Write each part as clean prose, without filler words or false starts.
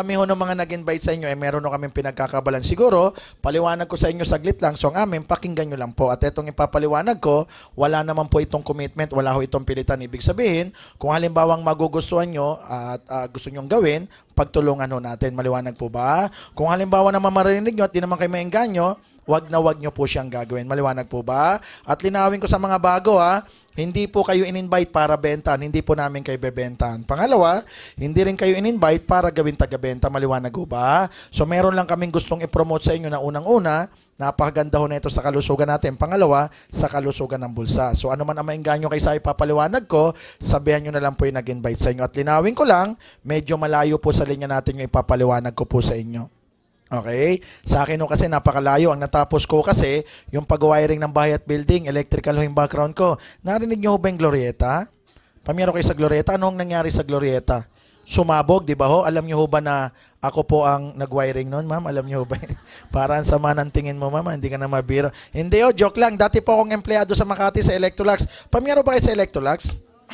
marami ho ng mga nag-invite sa inyo, meron ho kaming pinagkakabalan. Siguro, paliwanag ko sa inyo saglit lang. So, ang amin, pakinggan nyo lang po. At itong ipapaliwanag ko, wala naman po itong commitment, wala ho itong pilitan. Ibig sabihin, kung halimbawang magugustuhan nyo at gusto nyong gawin, pagtulungan ho natin. Maliwanag po ba? Kung halimbawa naman marinig nyo at di naman kayo maengganyo, wag nyo po siyang gagawin. Maliwanag po ba? At linawin ko sa mga bago hindi po kayo in-invite para bentahan, hindi po namin kayo bebentahan. Pangalawa, hindi rin kayo in-invite para gawin taga-benta. Maliwanag po ba? So meron lang kaming gustong i-promote sa inyo na unang-una, napakaganda ho na ito sa kalusugan natin. Pangalawa, sa kalusugan ng bulsa. So ano man ang maengganyo kayo sa ipapaliwanag ko, sabihan nyo na lang po yung nag-invite sa inyo. At linawin ko lang, medyo malayo po sa linya natin yung ipapaliwanag ko po sa inyo. Okay? Sa akin kasi napakalayo. Ang natapos ko kasi, yung pag-wiring ng bahay at building, electrical ho yung background ko. Narinig nyo ba yung Glorieta? Pamiyaro kayo sa Glorieta? Anong nangyari sa Glorieta? Sumabog, di ba ho? Alam nyo ho ba na ako po ang nag-wiring noon, ma'am? Alam nyo ho ba? Parang sama ng tingin mo, ma'am. Hindi ka na mabiro. Hindi joke lang. Dati po akong empleyado sa Makati sa Electrolux. Pamiyaro ba kayo sa Electrolux?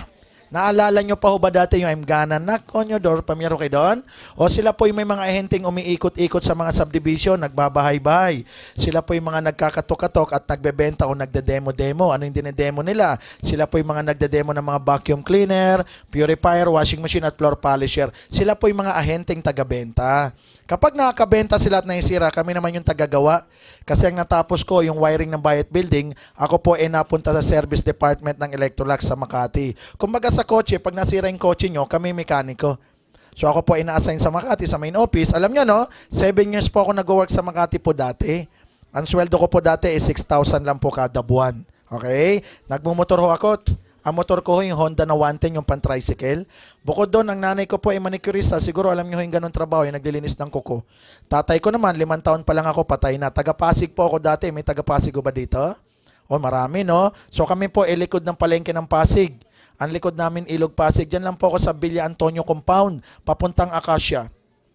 Naalala nyo pa ho ba dati yung I'm gonna knock on your door? Pamiyaro kayo doon? O sila po yung may mga ahenteng umiikot-ikot sa mga subdivision, nagbabahay-bahay. Sila po yung mga nagkakatok-katok at nagbebenta o nagde-demo-demo. Ano yung dinedemo nila? Sila po yung mga nagde-demo ng mga vacuum cleaner, purifier, washing machine at floor polisher. Sila po yung mga ahenteng taga-benta. Kapag nakakabenta sila at naisira, kami naman yung tagagawa. Kasi ang natapos ko, yung wiring ng Bayat Building, ako po napunta sa service department ng Electrolux sa Makati. Kumbaga sa kotse, pag nasira yung kotse nyo, kami mekaniko. So ako po ina-assign sa Makati, sa main office. Alam nyo, no? 7 years po ako nag-work sa Makati po dati. Ang sweldo ko po dati 6,000 lang po kada buwan. Okay? Nagmumotor ho ako. Ang motor ko yung Honda na 110, yung pan-tricycle. Bukod doon, ang nanay ko po ay manicurista. Siguro alam nyo yung ganun trabaho, yung naglilinis ng kuko. Tatay ko naman, 5 taon pa lang ako, patay na. Taga-Pasig po ako dati. May taga-Pasig ba dito? O marami, no? So kami po likod ng palengke ng Pasig. Ang likod namin Ilog Pasig. Diyan lang po ako sa Villa Antonio Compound, papuntang Acacia.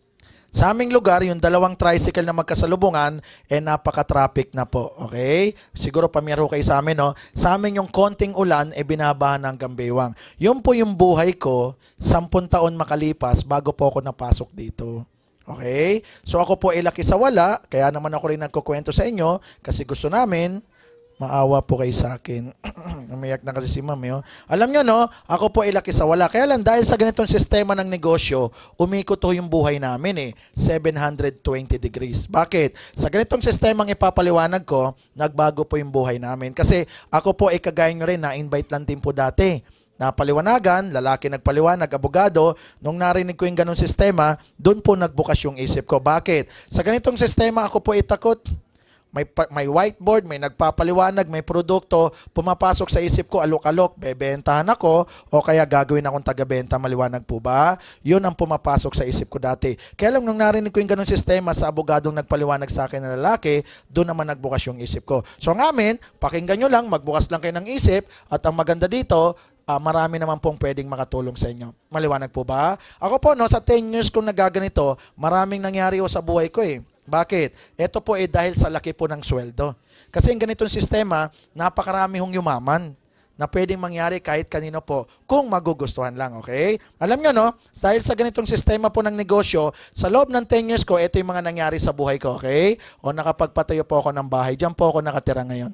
Sa aming lugar, yung 2 tricycle na magkasalubungan, napaka-traffic na po. Okay? Siguro pamiyaro kayo sa amin, no? Sa amin yung konting ulan, binabahan ng Baywang. Yun po yung buhay ko, 10 taon makalipas, bago po ako napasok dito. Okay? So ako po laki sa wala, kaya naman ako rin nagkukwento sa inyo, kasi gusto namin, maawa po kayo sa akin. Umiyak na kasi si ma'am. Alam nyo, no? Ako po laki sa wala. Kaya lang, dahil sa ganitong sistema ng negosyo, umikot ho yung buhay namin 720 degrees. Bakit? Sa ganitong sistemang ipapaliwanag ko, nagbago po yung buhay namin. Kasi ako po kagaya nyo rin, na-invite lang din po dati. Napaliwanagan, lalaki nagpaliwanag, abogado, nung narinig ko yung ganong sistema, doon po nagbukas yung isip ko. Bakit? Sa ganitong sistema, ako po itakot. May whiteboard, may nagpapaliwanag, may produkto, pumapasok sa isip ko, alok-alok, bebentahan ako, o kaya gagawin akong taga-benta, maliwanag po ba? Yun ang pumapasok sa isip ko dati. Kaya lang nung narinig ko yung ganong sistema sa abogadong nagpaliwanag sa akin na lalaki, doon naman nagbukas yung isip ko. So ang amin, pakinggan nyo lang, magbukas lang kayo ng isip, at ang maganda dito, marami naman pong pwedeng makatulong sa inyo. Maliwanag po ba? Ako po, no, sa 10 years kong nagaganito, maraming nangyari sa buhay ko Bakit? Ito po dahil sa laki po ng sweldo. Kasi yung ganitong sistema, napakarami hong yumaman na pwedeng mangyari kahit kanino po kung magugustuhan lang, okay? Alam nyo, no? Dahil sa ganitong sistema po ng negosyo, sa loob ng 10 years ko, ito yung mga nangyari sa buhay ko, okay? O nakapagpatayo po ako ng bahay. Diyan po ako nakatira ngayon.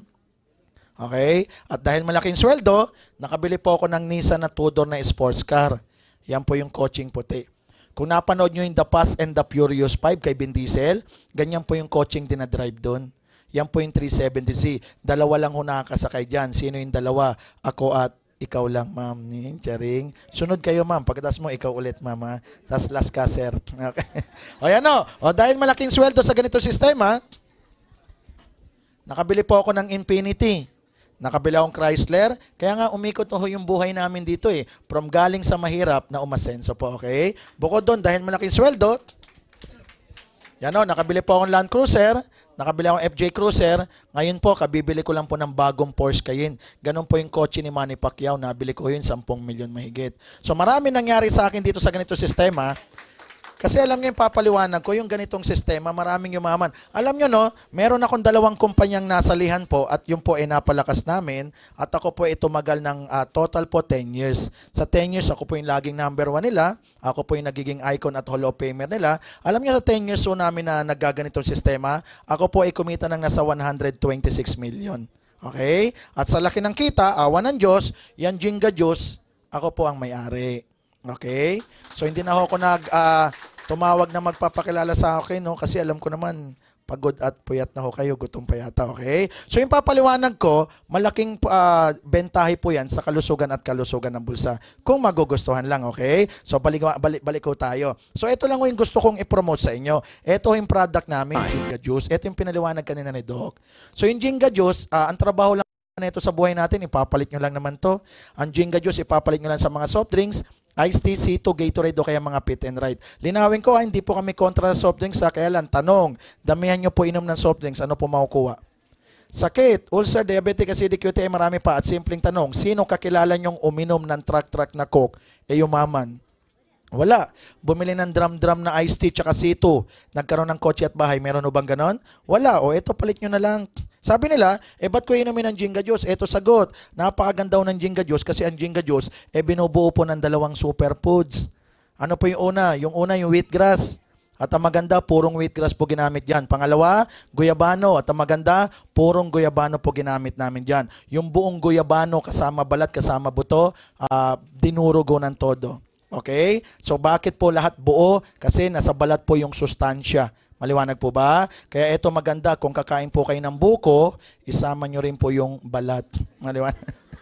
Okay? At dahil malaking sweldo, nakabili po ako ng Nissan na Tudor na sports car. Yan po yung coaching puti. Kung napanood nyo yung The Fast and the Furious 5 kay Vin Diesel, ganyan po yung coaching dinadrive doon. Yan po yung 370Z. 2 lang ho nakakasakay dyan. Sino yung 2? Ako at ikaw lang, ma'am. Charing. Sunod kayo, ma'am. Pagkatapos mo, ikaw ulit, mama. Tapos last ka, sir. Okay. O yan o. O dahil malaking sweldo sa ganito sistema, nakabili po ako ng Infinity. Nakabila akong Chrysler, kaya nga umikot ho yung buhay namin dito From galing sa mahirap na umasenso po, okay? Bukod doon, dahil malaking sweldo, yan nakabili po akong Land Cruiser, nakabili akong FJ Cruiser, ngayon po, kabibili ko lang po ng bagong Porsche Cayenne. Ganun po yung kotse ni Manny Pacquiao, nabili ko yun 10 milyon mahigit. So marami nangyari sa akin dito sa ganito sistema. Kasi alam niyo yung papaliwanag ko, yung ganitong sistema, maraming yumaman. Alam niyo no, meron akong 2 kumpanyang nasalihan po at yung po ay napalakas namin at ako po ay tumagal ng total po 10 years. Sa 10 years, ako po yung laging #1 nila. Ako po yung nagiging icon at hall of famer nila. Alam niyo sa 10 years po namin na nagaganitong sistema, ako po ay kumita ng nasa 126 million. Okay? At sa laki ng kita, awa ng Diyos, yan Jinga Juice, ako po ang may-ari. Okay? So hindi na ako tumawag na magpapakilala sa akin, no? Kasi alam ko naman, pagod at puyat na ho kayo, gutom pa yata, okay? So yung papaliwanag ko, malaking bentahe po yan sa kalusugan at kalusugan ng bulsa. Kung magugustuhan lang, okay? So balik ko tayo. So ito lang yung gusto kong i-promote sa inyo. Ito yung product namin, Jinga Juice. Ito yung pinaliwanag kanina ni Doc. So yung Jinga Juice, ang trabaho lang nito sa buhay natin, ipapalit nyo lang naman to. Ang Jinga Juice, ipapalit nyo lang sa mga soft drinks, Iced tea, C2, Gatorade o kaya mga Fit and Right. Linawin ko, hindi po kami kontra soft drinks, kaya lang, tanong, damihan nyo po inom ng soft drinks, ano po makukuha? Sakit, ulcer, diabetic, acidic QT, marami pa. At simpleng tanong, sino kakilala nyong uminom ng truck na Coke, yumaman? Wala. Bumili ng drum na iced tea tsaka C2. Nagkaroon ng kotse at bahay. Meron o bang ganon? Wala. O eto, palit nyo na lang. Sabi nila, ba't ko inumin ng Jinga Juice? Eto sagot. Napakaganda ng Jinga Juice kasi ang Jinga Juice, binubuo po ng 2 superfoods. Ano po yung una? Yung una, yung wheatgrass. At ang maganda, purong wheatgrass po ginamit dyan. Pangalawa, guyabano. At ang maganda, purong guyabano po ginamit namin dyan. Yung buong guyabano, kasama balat, kasama buto, dinurugo ng todo. Okay? So bakit po lahat buo? Kasi nasa balat po yung sustansya. Maliwanag po ba? Kaya ito maganda, kung kakain po kayo ng buko, isama nyo rin po yung balat. Maliwanag?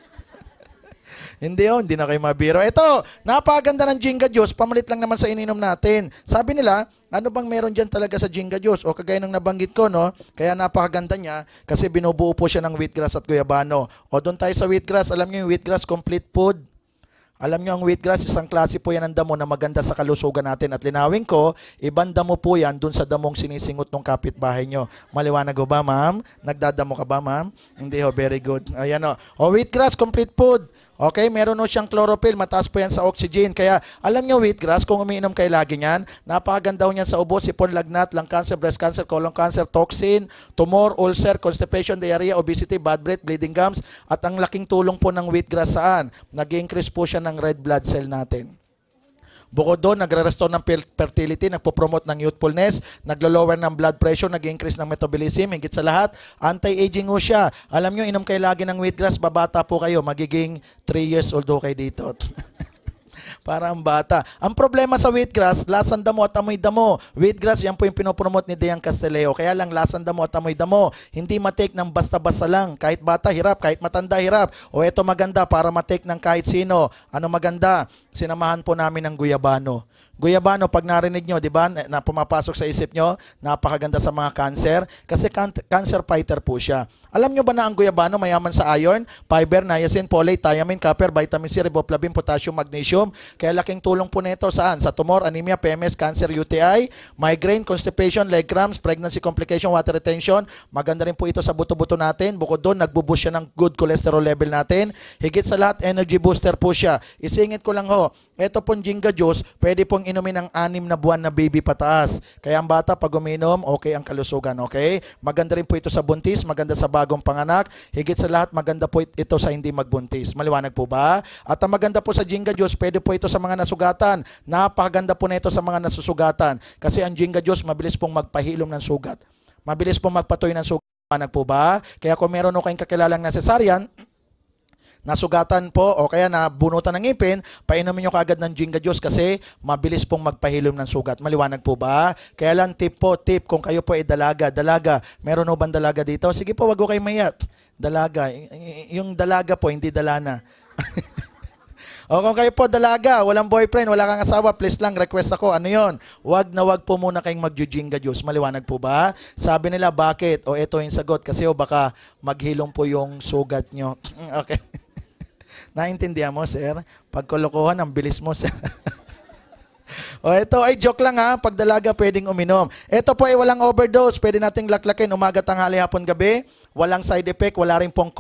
Hindi na kayo mabiro. Ito, napakaganda ng Jinga Juice, pamalit lang naman sa ininom natin. Sabi nila, ano bang meron dyan talaga sa Jinga Juice? O kagaya ng nabanggit ko, no? Kaya napakaganda niya kasi binubuo po siya ng wheatgrass at guyabano. O doon tayo sa wheatgrass, alam niyo yung wheatgrass complete food? Alam nyo, ang wheatgrass, isang klase po yan ng damo na maganda sa kalusugan natin. At linawin ko, ibang damo po yan dun sa damong sinisingot ng kapitbahay nyo. Maliwanag ho ba, ma'am? Nagdadamo ka ba, ma'am? Hindi ho, very good. Ayan o. O, wheatgrass, complete food. Okay, meron o siyang chlorophyll, mataas po yan sa oxygen. Kaya, alam nyo, wheatgrass, kung umiinom kayo lagi niyan, napakaganda niyan sa ubo, sipon, lagnat, lung cancer, breast cancer, colon cancer, toxin, tumor, ulcer, constipation, diarrhea, obesity, bad breath, bleeding gums. At ang laking tulong po ng wheatgrass saan? Nag-increase po siya ng red blood cell natin. Bukod doon, nagre-restore ng fertility, nagpo-promote ng youthfulness, naglo-lower ng blood pressure, nag-increase ng metabolism, higit sa lahat, anti-aging ho siya. Alam nyo, inom kayo lagi ng wheatgrass, babata po kayo, magiging 3 years old ho kayo dito. Para ang bata. Ang problema sa wheatgrass, lasang damo at amoy damo. Wheatgrass, yan po yung pinopromote ni Dean Casteleo. Kaya lang, lasang damo at amoy damo. Hindi matake ng basta-basta lang. Kahit bata, hirap. Kahit matanda, hirap. O eto maganda, para matake ng kahit sino. Ano maganda? Sinamahan po namin ng guyabano. Guyabano, pag narinig nyo, di ba, na pumapasok sa isip nyo, napakaganda sa mga cancer. Kasi cancer fighter po siya. Alam nyo ba na ang guyabano mayaman sa iron, fiber, niacin, folate, thiamine, copper, vitamin C, riboflavin, potassium, magnesium. Kaya laking tulong po nito saan? Sa tumor, anemia, PMS, cancer, UTI, migraine, constipation, leg cramps, pregnancy complication, water retention. Maganda rin po ito sa buto-buto natin. Bukod doon, nagbuboost siya ng good cholesterol level natin. Higit sa lahat, energy booster po siya. Isingit ko lang ho, ito pong Jinga Juice, pwede pong inumin ng 6 na buwan na baby pataas. Kaya ang bata, pag uminom, okay ang kalusugan, okay? Maganda rin po ito sa buntis, maganda sa bagong panganak. Higit sa lahat, maganda po ito sa hindi magbuntis. Maliwanag po ba? At ang maganda po sa Jinga Juice, pwede po ito sa mga nasugatan. Napakaganda po nito sa mga nasusugatan. Kasi ang Jinga Juice, mabilis pong magpahilom ng sugat. Mabilis pong magpatoy ng sugat. Maliwanag po ba? Kaya kung meron o kayong kakilalang na cesarean, nasugatan po o kaya nabunutan ng ngipin, painumin nyo kaagad ng Jinga Juice kasi mabilis pong magpahilom ng sugat. Maliwanag po ba? Kaya lang tip, kung kayo po ay dalaga, meron o bang dalaga dito? Sige po, wag ko kayo mayat. Dalaga. Yung dalaga po, hindi dalana. O kung kayo po dalaga, walang boyfriend, wala kang asawa, please lang, request ako. Ano yon? Wag na wag po muna kayong mag-Jinga Juice. Maliwanag po ba? Sabi nila, bakit? O ito yung sagot. Kasi baka maghilom po yung sugat nyo. Okay. Naintindihan mo, sir? Pagkolokohan, ang bilis mo, sir. O ito ay joke lang ha, pag dalaga pwedeng uminom. Ito po ay walang overdose, pwede nating laklakin umaga, tanghali, hapon, gabi. Walang side effect, wala rin pong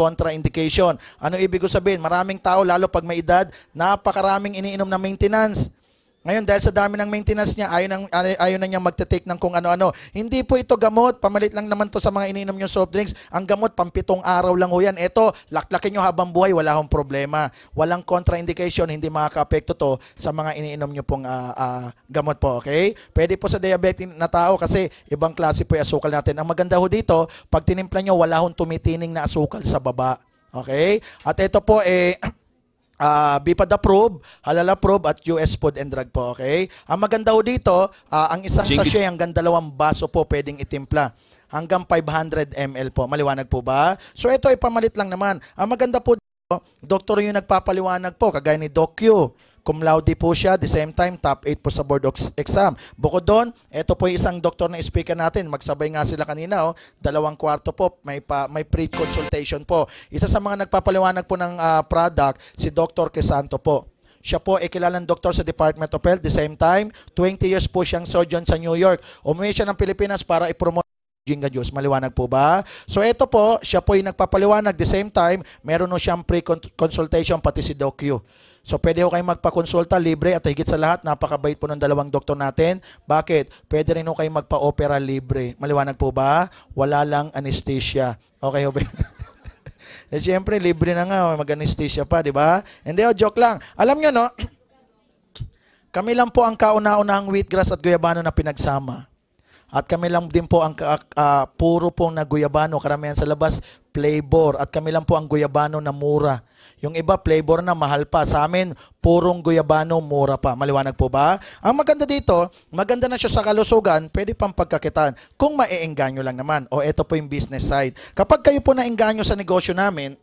contraindication. Ano ibig ko sabihin? Maraming tao, lalo pag may edad, napakaraming iniinom na maintenance. Ngayon, dahil sa dami ng maintenance niya, ayaw na niya magte-take ng kung ano-ano. Hindi po ito gamot. Pamalit lang naman to sa mga iniinom nyo soft drinks. Ang gamot, pampitong araw lang ho yan. Ito, laklakin nyo habang buhay, wala hong problema. Walang contraindication, hindi makaka-apekto to sa mga iniinom nyo pong gamot po, okay? Pwede po sa diabetic na tao kasi ibang klase po yung asukal natin. Ang maganda ho dito, pag tinimpla nyo, wala hong tumitining na asukal sa baba. Okay? At ito po, BIPAD approved, halal approved at US Food and Drug po, okay? Ang maganda ho dito, ang isang sachet hanggang 2 baso po pwedeng itimpla. Hanggang 500 ml po. Maliwanag po ba? So ito ay pamalit lang naman. Ang maganda po dito, doktor yung nagpapaliwanag po, kagaya ni Doc Q. Cum laude po siya, the same time, top 8 po sa board exam. Bukod doon, ito po yung isang doktor na speaker natin. Magsabay nga sila kanina, 2 kwarto po, may pre-consultation po. Isa sa mga nagpapaliwanag po ng product, si Dr. Crisanto po. Siya po ay kilalang doktor sa Department of Health. The same time, 20 years po siyang surgeon sa New York. Umuwi siya ng Pilipinas para i-promote Jinga Juice. Maliwanag po ba? So ito po, siya po yung nagpapaliwanag. The same time, meron no siyang pre-consultation pati si Doc Q. So pwede ho kayong magpakonsulta, libre at higit sa lahat, napakabait po ng 2 doktor natin. Bakit? Pwede rin ho kayong magpa-opera libre. Maliwanag po ba? Wala lang anesthesia. Okay ho ba? Eh siyempre, libre na nga, mag-anesthesia pa, di ba? Hindi joke lang. Alam nyo no, kami lang po ang kauna-unahang wheatgrass at guyabano na pinagsama. At kami lang din po ang puro pong na guyabano, karamihan sa labas, flavor. At kami lang po ang guyabano na mura. Yung iba, flavor na mahal pa. Sa amin, purong guyabano, mura pa. Maliwanag po ba? Ang maganda dito, maganda na siya sa kalusugan, pwede pang pagkakitaan. Kung maiengganyo lang naman. O ito po yung business side. Kapag kayo po naengganyo sa negosyo namin,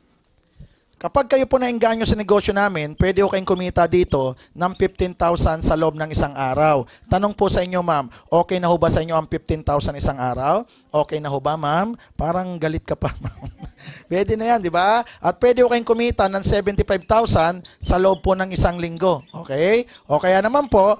pwede ko kayong kumita dito ng 15,000 sa loob ng isang araw. Tanong po sa inyo, ma'am, okay na ho ba sa inyo ang 15,000 isang araw? Okay na ho ba, ma'am? Parang galit ka pa, ma'am. Pwede na yan, di ba? At pwede ko kayong kumita ng 75,000 sa loob po ng isang linggo. Okay? O kaya naman po,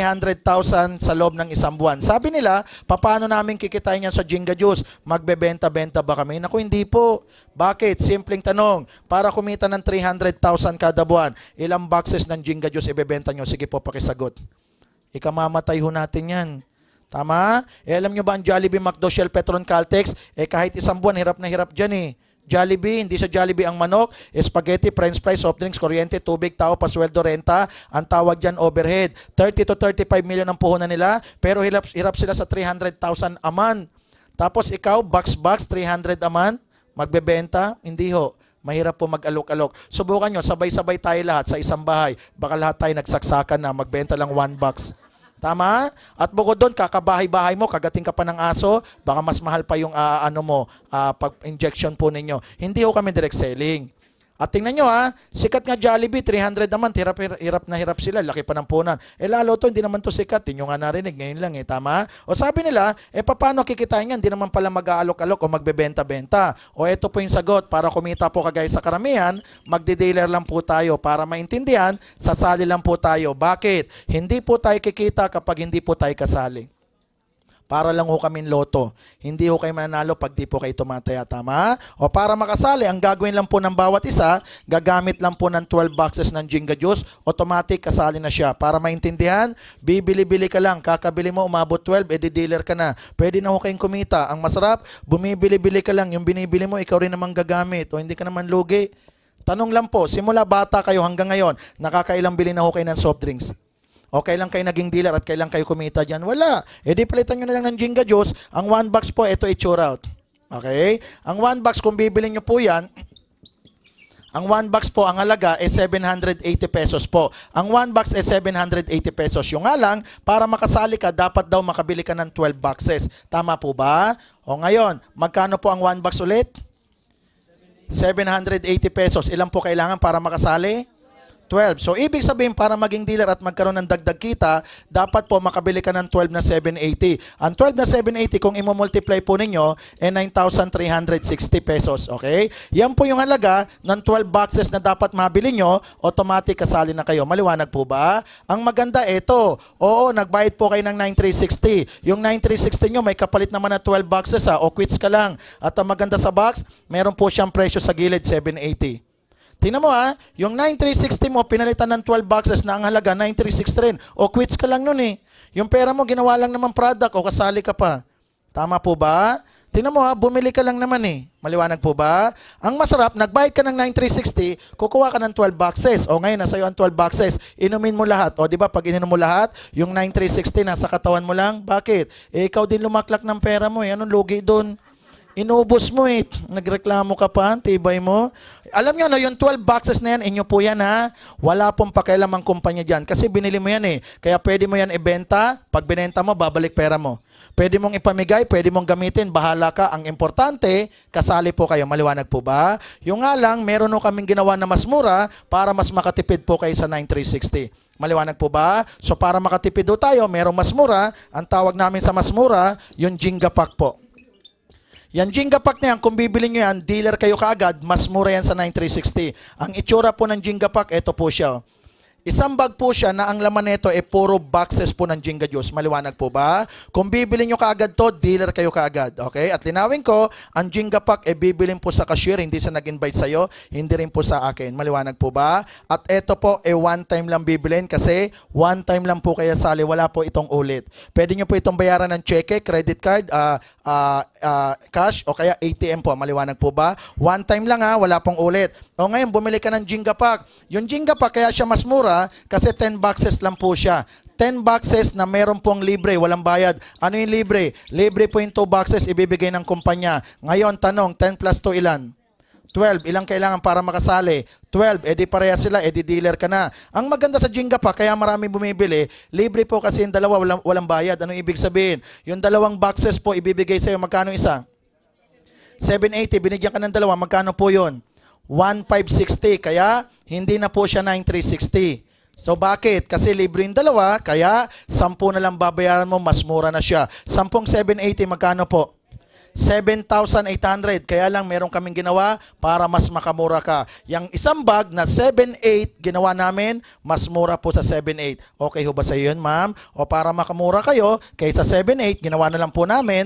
300,000 sa loob ng isang buwan. Sabi nila, paano namin kikitain yan sa Jinga Juice? Magbebenta-benta ba kami? Naku, hindi po. Bakit? Simpleng tanong. Para kumita ng 300,000 kada buwan, ilang boxes ng Jinga Juice ibebenta nyo? Sige po, pakisagot. Ikamamatay ho natin yan. Tama? Alam nyo ba ang Jollibee, McDo, Shell, Petron, Caltex? Kahit isang buwan, hirap na hirap dyan eh. Jollibee, hindi sa Jollibee ang manok, spaghetti, french fries, soft drinks, kuryente, tubig, tao, pasweldo, renta, ang tawag dyan overhead. 30 to 35 million ang puhunan nila, pero hirap sila sa 300,000 a month. Tapos ikaw, box, 300 a month, magbebenta? Hindi ho. Mahirap po mag-alok-alok. Subukan nyo, sabay-sabay tayo lahat sa isang bahay. Baka lahat tayo nagsaksakan na, magbenta lang 1 box. Tama? At bukod doon, kakabahay-bahay mo, kagating ka pa ng aso, baka mas mahal pa yung pag-injection po ninyo. Hindi ho kami direct selling. At tingnan nyo sikat nga Jollibee, 300 naman, hirap na hirap sila, laki pa ng punan. Lalo to, hindi naman to sikat, yun nga narinig, ngayon lang tama? O sabi nila, paano kikitain yan? Hindi naman pala mag-aalok-alok o magbebenta-benta. O ito po yung sagot, para kumita po kagaya sa karamihan, magde-dealer lang po tayo. Para maintindihan, sasali lang po tayo. Bakit? Hindi po tayo kikita kapag hindi po tayo kasali. Para lang ho kami loto. Hindi ho kayo mananalo pag di po kayo tumataya, tama? O para makasali, ang gagawin lang po ng bawat isa, gagamit lang po ng 12 boxes ng Jinga Juice, automatic kasali na siya. Para maintindihan, bibili-bili ka lang, kakabili mo, umabot 12, edi-dealer ka na. Pwede na ho kayong kumita. Ang masarap, bumibili-bili ka lang, yung binibili mo, ikaw rin naman gagamit, o hindi ka naman lugi. Tanong lang po, simula bata kayo hanggang ngayon, nakakailang bili na ho kayo ng soft drinks? O kailan kayo naging dealer at kailan kayo kumita dyan? Wala. Di palitan nyo na lang ng Jinga Juice. Ang 1 box po, ito i-churr out. Okay? Ang 1 box, kung bibili nyo po yan, ang 1 box po, ang halaga 780 pesos po. Ang 1 box 780 pesos. Yung nga lang, para makasali ka, dapat daw makabili ka ng 12 boxes. Tama po ba? O ngayon, magkano po ang 1 box ulit? 780 pesos. Ilan po kailangan para makasali? 12. So, ibig sabihin, para maging dealer at magkaroon ng dagdag kita, dapat po makabili ka ng 12 na 780. Ang 12 na 780, kung i-multiply po ninyo, 9,360 pesos. Okay? Yan po yung halaga ng 12 boxes na dapat mabili nyo, automatic kasali na kayo. Maliwanag po ba? Ang maganda, ito. Oo, nagbayad po kayo ng 9,360. Yung 9,360 nyo, may kapalit naman na 12 boxes o quits ka lang. At ang maganda sa box, meron po siyang presyo sa gilid, 780. Tingnan mo ha, yung 9360 mo, pinalitan ng 12 boxes na ang halaga, 9360 rin. O quits ka lang nun eh. Yung pera mo, ginawa lang naman product o kasali ka pa. Tama po ba? Tingnan mo ha, bumili ka lang naman eh. Maliwanag po ba? Ang masarap, nagbayad ka ng 9360, kukuha ka ng 12 boxes. O ngayon, nasa iyo ang 12 boxes, inumin mo lahat. O di ba pag ininom mo lahat, yung 9360 nasa katawan mo lang. Bakit? Eh, ikaw din lumaklak ng pera mo eh. Anong lugi doon? Inubos mo eh. Nagreklamo ka pa, tibay mo. Alam nyo, no, yung 12 boxes na yan, inyo po yan ha. Wala pong pakialam ang kumpanya dyan. Kasi binili mo yan eh. Kaya pwede mo yan ibenta. Pag binenta mo, babalik pera mo. Pwede mong ipamigay, pwede mong gamitin. Bahala ka. Ang importante, kasali po kayo. Maliwanag po ba? Yung nga lang, meron no kaming ginawa na mas mura para mas makatipid po kayo sa 9360. Maliwanag po ba? So para makatipid do tayo, merong mas mura. Ang tawag namin sa mas mura, yung Jinga Pack po. Yan Jinga Pack na yan, kung bibili nyo yan, dealer kayo kaagad, mas mura yan sa 9360. Ang itsura po ng Jinga Pack, ito po siya. Isang bag po siya na ang laman nito ay puro boxes po ng Jinga Juice. Maliwanag po ba? Kung bibili nyo kaagad to, dealer kayo kaagad. Okay? At linawin ko, ang Jinga Pack ay bibilin po sa cashier, hindi sa nag-invite sa'yo, hindi rin po sa akin. Maliwanag po ba? At ito po, one time lang bibilin kasi one time lang po kaya sali. Wala po itong ulit. Pwede nyo po itong bayaran ng cheque, credit card, cash o kaya ATM po. Maliwanag po ba? One time lang ha, wala pong ulit. O ngayon, bumili ka ng Jinga Pack. Yung Jinga Pack kaya siya mas mura kasi 10 boxes lang po siya. 10 boxes na meron pong libre, walang bayad. Ano yung libre? Libre po yung 2 boxes ibibigay ng kumpanya. Ngayon, tanong, 10 plus 2 ilan? 12. Ilang kailangan para makasali? 12. Edi pareha sila, edi dealer ka na. Ang maganda sa Jinga Pack, kaya marami bumibili, libre po kasi yung dalawa, walang bayad. Anong ibig sabihin? Yung 2 boxes po ibibigay sa'yo, magkano isa? 780. Binigyan ka ng 2, magkano po yun? 1,560. Kaya, hindi na po siya 9,360. So, bakit? Kasi libre yung 2, kaya 10 na lang babayaran mo, mas mura na siya. 10 780, magkano po? 7,800. Kaya lang, meron kaming ginawa para mas makamura ka. Yung isang bag na 7,800, ginawa namin, mas mura po sa 7,800. Okay ho ba sa yun, ma'am? O para makamura kayo, kaysa 7,800, ginawa na lang po namin,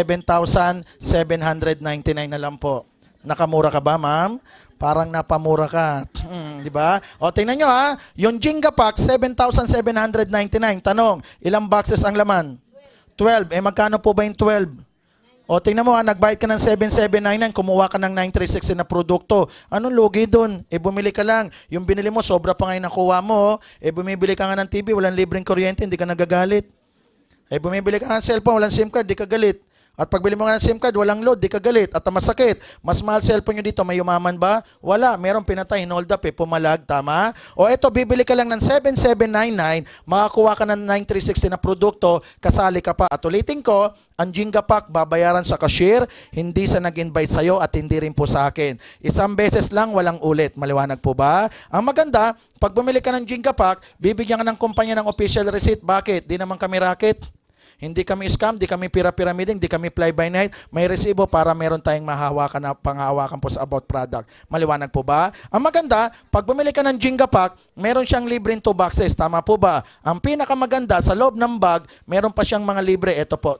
7,799 na lang po. Nakamura ka ba, ma'am? Parang napamura ka. Di ba? O, tingnan nyo ha. Yung Jinga Pack, 7,799. Tanong, ilang boxes ang laman? 12. Eh, magkano po ba yung 12? O, tingnan mo ha. Nagbayad ka ng 7,799. Kumuha ka ng 9,360 na produkto. Anong lugi dun? Eh, bumili ka lang. Yung binili mo, sobra pa ngayon nakuha mo. Eh, bumibili ka nga ng TV, walang libreng kuryente, hindi ka nagagalit. Eh, bumibili ka ng cellphone, walang SIM card, di ka galit. At pagbili mo nga ng SIM card, walang load, di ka galit. At masakit. Mas mahal cellphone nyo dito, may umaman ba? Wala. Merong pinatay, hold up eh, pumalag, tama? O eto, bibili ka lang ng 7,799, makakuha ka ng 9,360 na produkto, kasali ka pa. At ulitin ko, ang Jinga Pack, babayaran sa cashier, hindi sa nag-invite sa'yo at hindi rin po sa akin. Isang beses lang, walang ulit. Maliwanag po ba? Ang maganda, pag bumili ka ng Jinga Pack, bibigyan ka ng kumpanya ng official receipt. Bakit? Di naman kami racket. Hindi kami scam, di kami pira-pyramiding, di kami fly-by-night. May resibo para meron tayong mahawakan na panghawakan po sa about product. Maliwanag po ba? Ang maganda, pag bumili ka ng Jinga Pack, meron siyang libreng 2 boxes. Tama po ba? Ang pinakamaganda, sa loob ng bag, meron pa siyang mga libre. Ito po.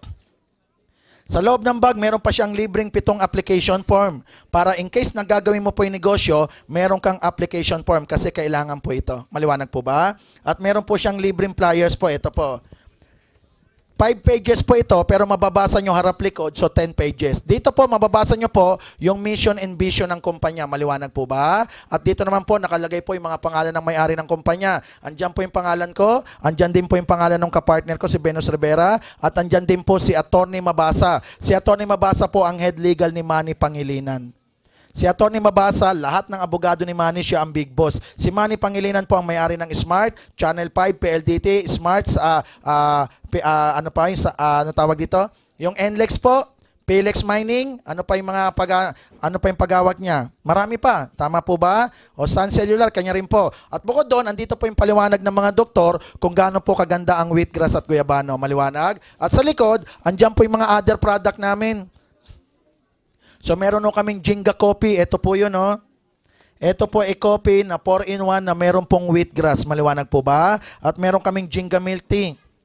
Sa loob ng bag, meron pa siyang libreng 7 application form. Para in case na gagawin mo po yung negosyo, meron kang application form kasi kailangan po ito. Maliwanag po ba? At meron po siyang libreng flyers po. Ito po. 5 pages po ito, pero mababasa nyo harap-likod, so 10 pages. Dito po, mababasa nyo po yung mission and vision ng kumpanya. Maliwanag po ba? At dito naman po, nakalagay po yung mga pangalan ng may-ari ng kumpanya. Andyan po yung pangalan ko, andyan din po yung pangalan ng kapartner ko, si Venus Rivera, at andyan din po si Attorney Mabasa. Si Attorney Mabasa po ang head legal ni Manny Pangilinan. Si Atty. Mabasa, lahat ng abogado ni Manny, siya ang big boss. Si Manny Pangilinan po ang may-ari ng Smart, Channel 5, PLDT, Smarts, ano pa yung, ano tawag dito? Yung NLEX po, PLEX Mining, ano pa yung pagawak niya? Marami pa, tama po ba? O Sun Cellular, kanya rin po. At bukod doon, andito po yung paliwanag ng mga doktor kung gaano po kaganda ang wheatgrass at guyabano. Maliwanag. At sa likod, andyan po yung mga other product namin. So, meron no kaming Jinga Coffee. Ito po yun, no? Ito po ay coffee na 4-in-1 na meron pong wheatgrass. Maliwanag po ba? At meron kaming Jinga Milk Tea.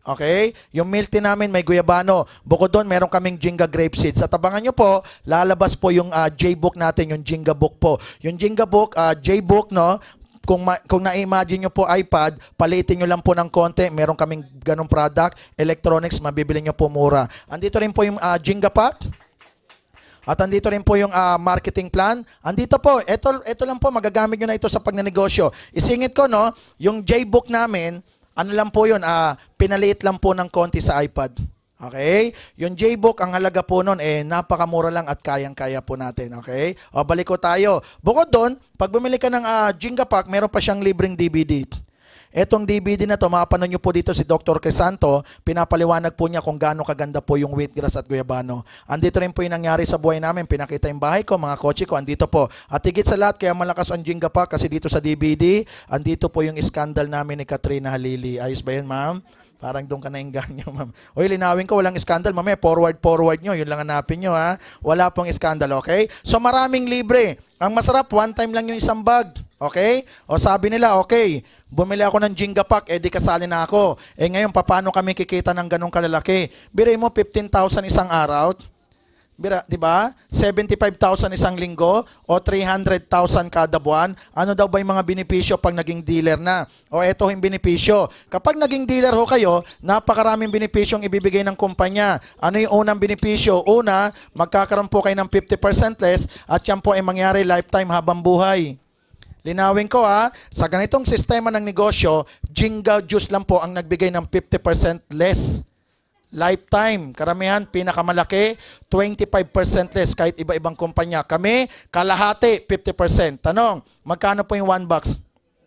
Okay? Yung milk tea namin may guyabano. Bukod doon, meron kaming Jinga grape seeds. At abangan nyo po, lalabas po yung J-book natin, yung Jinga book po. Yung Jinga book, J-book, no? Kung na-imagine nyo po iPad, palitin nyo lang po ng konti. Meron kaming ganong product. Electronics, mabibili nyo po mura. Andito rin po yung Jinga pack. At andito rin po yung marketing plan. Andito po, ito lang po, magagamit nyo na ito sa pagnenegosyo. Isingit ko, no? Yung J-book namin, ano lang po yun, pinaliit lang po ng konti sa iPad. Okay? Yung J-book, ang halaga po nun, napakamura lang at kayang-kaya po natin. Okay? O, balik ko tayo. Bukod doon, pag bumili ka ng Jinga Pack, meron pa siyang libreng DVD. Etong DVD na to, mapanood nyo po dito si Dr. Crisanto, pinapaliwanag po niya kung gaano kaganda po yung wheatgrass at guyabano. Andito rin po yung nangyari sa buhay namin, pinakita yung bahay ko, mga kotse ko, andito po. At higit sa lahat, kaya malakas ang Jinga pa kasi dito sa DVD, andito po yung scandal namin ni Katrina Halili. Ayos ba yun, ma'am? Parang doon ka nainganyo, ma'am. Uy, linawin ko, walang scandal. Mamaya, forward nyo. Yun lang hanapin nyo, ha? Wala pong scandal, okay? So, maraming libre. Ang masarap, one time lang yung isang bag. Okay? O sabi nila, okay, bumili ako ng Jinga Pack, di kasali na ako. Ngayon, paano kami kikita ng ganong kalalaki? Biray mo, 15,000 isang araw. Bira, di ba? 75,000 isang linggo o 300,000 kada buwan. Ano daw ba yung mga benepisyo pag naging dealer na? O eto yung benepisyo. Kapag naging dealer ho kayo, napakaraming benepisyong ibibigay ng kumpanya. Ano yung unang benepisyo? Una, magkakaroon po kayo ng 50% less at yan po ay mangyari lifetime habang buhay. Linawin ko sa ganitong sistema ng negosyo, Jinga Juice lang po ang nagbigay ng 50% less. Lifetime, karamihan, pinakamalaki, 25% less kahit iba-ibang kumpanya. Kami, kalahati, 50%. Tanong, magkano po yung 1 box?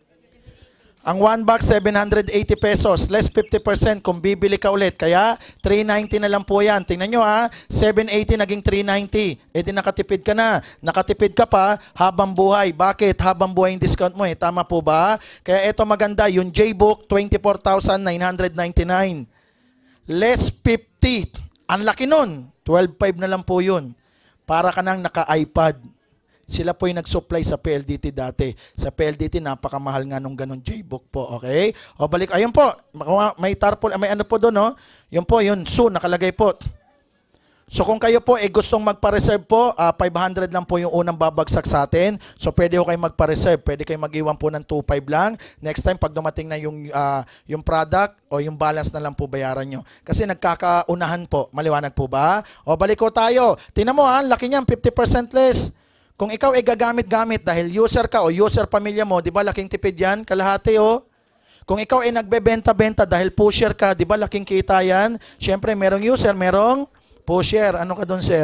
Ang 1 box, 780 pesos, less 50% kung bibili ka ulit. Kaya, 390 na lang po yan. Tingnan nyo 780 naging 390. Di nakatipid ka na. Nakatipid ka pa habang buhay. Bakit? Habang buhay yung discount mo Tama po ba? Kaya ito maganda, yung J-book, 24,999. Less 50. Ang laki nun. 12.5 na lang po yun. Para ka nang naka-iPad. Sila po yung nag-supply sa PLDT dati. Sa PLDT, napakamahal nga nung ganun J-book po. Okay? O balik. Ayun po. May tarpaulin. May ano po doon, no? Yun po, yun. Soon, nakalagay po. So kung kayo po gustong magpa-reserve po, 500 lang po yung unang babagsak sa atin. So pwede ko kayo magpa-reserve. Pwede kayo mag-iwan po ng 2.5 lang. Next time, pag dumating na yung product o yung balance na lang po bayaran nyo. Kasi nagkakaunahan po. Maliwanag po ba? O balik ko tayo. Tingnan mo laki niyan, 50% less. Kung ikaw gagamit-gamit dahil user ka o user pamilya mo, di ba laking tipid yan? Kalahati Kung ikaw nagbebenta-benta dahil pusher ka, di ba laking kita yan? Siyempre, merong user, merong pusher. Ano ka doon, sir?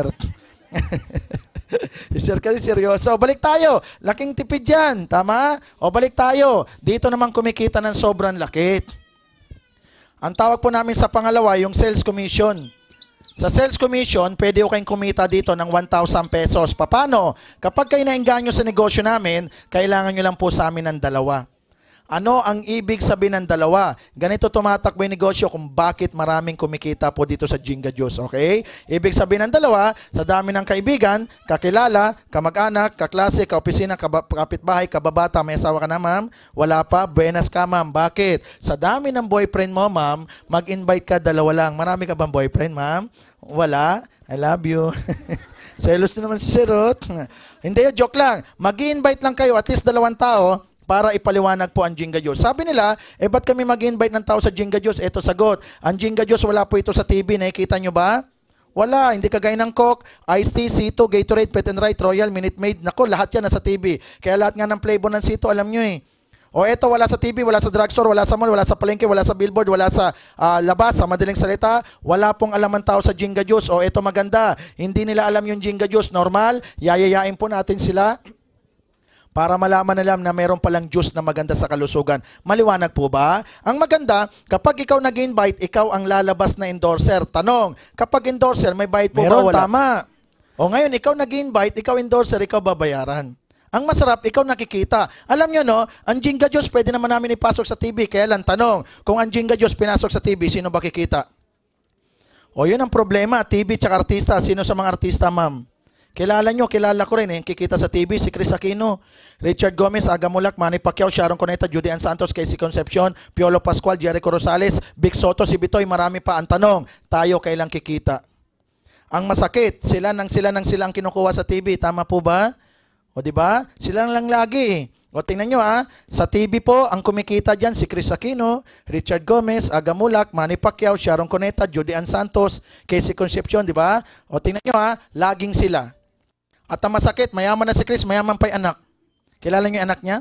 Sir kasi seryoso. O, balik tayo. Laking tipid yan. Tama? O, balik tayo. Dito naman kumikita ng sobrang laki. Ang tawag po namin sa pangalawa, yung sales commission. Sa sales commission, pwede ko kayong kumita dito ng 1,000 pesos. Paano? Kapag kayo nainganyo sa negosyo namin, kailangan nyo lang po sa amin ng 2. Ano ang ibig sabihin ng 2? Ganito tumatakbo yung negosyo kung bakit maraming kumikita po dito sa Jinga Juice, okay? Ibig sabihin ng 2, sa dami ng kaibigan, kakilala, kamag-anak, kaklase, kaopisina, kapitbahay, kababata, may asawa ka na, ma'am? Wala pa? Buenas ka, ma'am. Bakit? Sa dami ng boyfriend mo, ma'am, mag-invite ka 2 lang. Marami ka bang boyfriend, ma'am? Wala? I love you. Selos na naman si Sirot. Hindi, joke lang. Mag-invite lang kayo, at least 2 tao, para ipaliwanag po ang Jinga Juice. Sabi nila, ba't kami mag-invite ng tao sa Jinga Juice? Ito sagot. Ang Jinga Juice, wala po ito sa TV. Nakikita nyo ba? Wala. Hindi kagaya ng Coke, Iced Tea, Cito, Gatorade, Pet and Right, Royal, Minute Maid. Nako, lahat yan nasa TV. Kaya lahat nga ng flavor ng Cito, alam nyo O eto, wala sa TV, wala sa drugstore, wala sa mall, wala sa palengke, wala sa billboard, wala sa labas, sa madaling salita. Wala pong alam ang tao sa Jinga Juice. O eto maganda. Hindi nila alam yung Jinga Juice. Normal, yayayain po natin sila para malaman nila na meron palang juice na maganda sa kalusugan. Maliwanag po ba? Ang maganda, kapag ikaw nag-invite, ikaw ang lalabas na endorser. Tanong, kapag endorser, may bayad po Meron, ba? Wala. tama. O ngayon, ikaw nag-invite, ikaw endorser, ikaw babayaran. Ang masarap, ikaw nakikita. Alam nyo, no, ang Jinga Juice, pwede naman namin ipasok sa TV. Kaya lang, tanong, kung ang Jinga Juice pinasok sa TV, sino ba kikita? O yun ang problema, TV tsaka artista. Sino sa mga artista, ma'am? Kilala ko rin, kikita sa TV, si Chris Aquino, Richard Gomez, Aga Mulak, Manny Pacquiao, Sharon Cuneta, Judy Ann Santos, Casey Concepcion, Piolo Pascual, Jericho Rosales, Vic Soto, si Bitoy, marami pa. Ang tanong, tayo kailang kikita? Ang masakit, sila ang kinukuha sa TV, tama po ba? O di ba? Sila lang lagi. O tingnan nyo sa TV po, ang kumikita dyan si Chris Aquino, Richard Gomez, Aga Mulak, Manny Pacquiao, Sharon Cuneta, Judy Ann Santos, Casey Concepcion, di ba? O tingnan nyo laging sila. At ang masakit, mayaman na si Chris, mayaman pa yung anak. Kilala nyo yung anak niya?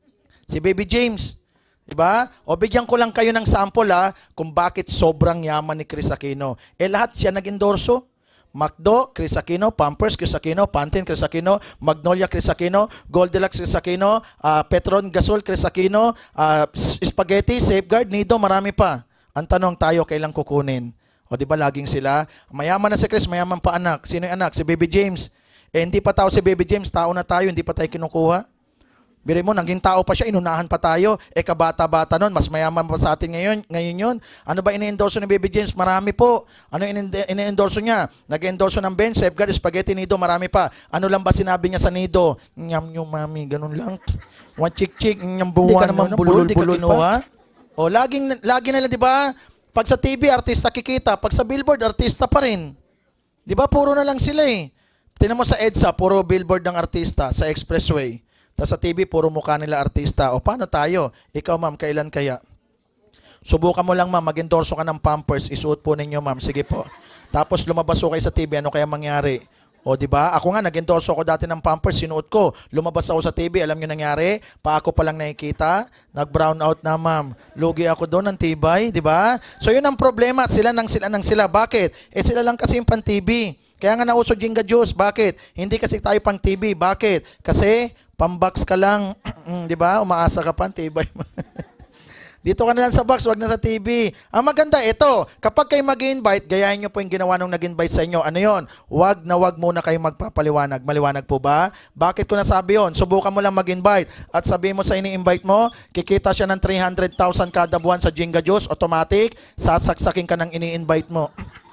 Si Baby James. Di ba? O bigyan ko lang kayo ng sample kung bakit sobrang yaman ni Chris Aquino. Lahat siya nag-endorso. McDo, Chris Aquino, Pampers, Chris Aquino, Pantene, Chris Aquino, Magnolia, Chris Aquino, Goldilocks, Chris Aquino, Petron Gasol, Chris Aquino, Spaghetti, Safeguard, Nido, marami pa. Ang tanong, tayo kailang kukunin? O di ba laging sila? Mayaman na si Chris, mayaman pa anak. Sino yung anak? Si Baby James. Hindi pa tao si Baby James, tao na tayo, hindi pa tayo kinukuha. Biri mo, naging tao pa siya, inunahan pa tayo. Kabata-bata nun, mas mayaman pa sa atin ngayon yun. Ano ba ini-endorso ni Baby James? Marami po. Ano ini-endorso niya? Nag-endorso ng Ben, Safeguard, Spaghetti, Nido, marami pa. Ano lang ba sinabi niya sa Nido? Nyam yung mami, ganun lang. Wachik-chik, nyam buwan. Hindi ka naman bulol-bulol pa. O, lagi nila, di ba? Pag sa TV, artista kikita. Pag sa billboard, artista pa rin. Di ba? Puro na lang sila Tingnan mo sa EDSA, puro billboard ng artista sa expressway. Tapos sa TV, puro mukha nila artista. O paano tayo? Ikaw, ma'am, kailan kaya? Subukan mo lang, ma'am, mag-endorso ka ng Pampers. Isuot po ninyo, ma'am. Sige po. Tapos lumabas ko kayo sa TV. Ano kaya mangyari? O, di ba? Ako nga, nag-endorso ako dati ng Pampers. Sinuot ko. Lumabas ako sa TV. Alam nyo nangyari? Pa ako palang nakikita. Nag-brown out na, ma'am. Lugi ako doon ng tibay. Di ba? So, yun ang problema. Sila. Bakit? Sila lang kasi yung pan-TV. Kaya nga nauso Jinga Juice. Bakit? Hindi kasi tayo pang TV. Bakit? Kasi pambox ka lang, di ba? Umaasa ka pa, tibay mo. Dito ka na lang sa box, wag na sa TV. Ang maganda, ito, kapag kayo mag-invite, gayahin nyo po yung ginawa nung nag-invite sa inyo. Ano yon? Wag muna kayo magpapaliwanag. Maliwanag po ba? Bakit ko nasabi yon? Subukan mo lang mag-invite at sabihin mo sa ini-invite mo, kikita siya ng 300,000 kada buwan sa Jinga Juice, automatic, sasaksakin ka ng ini-invite mo.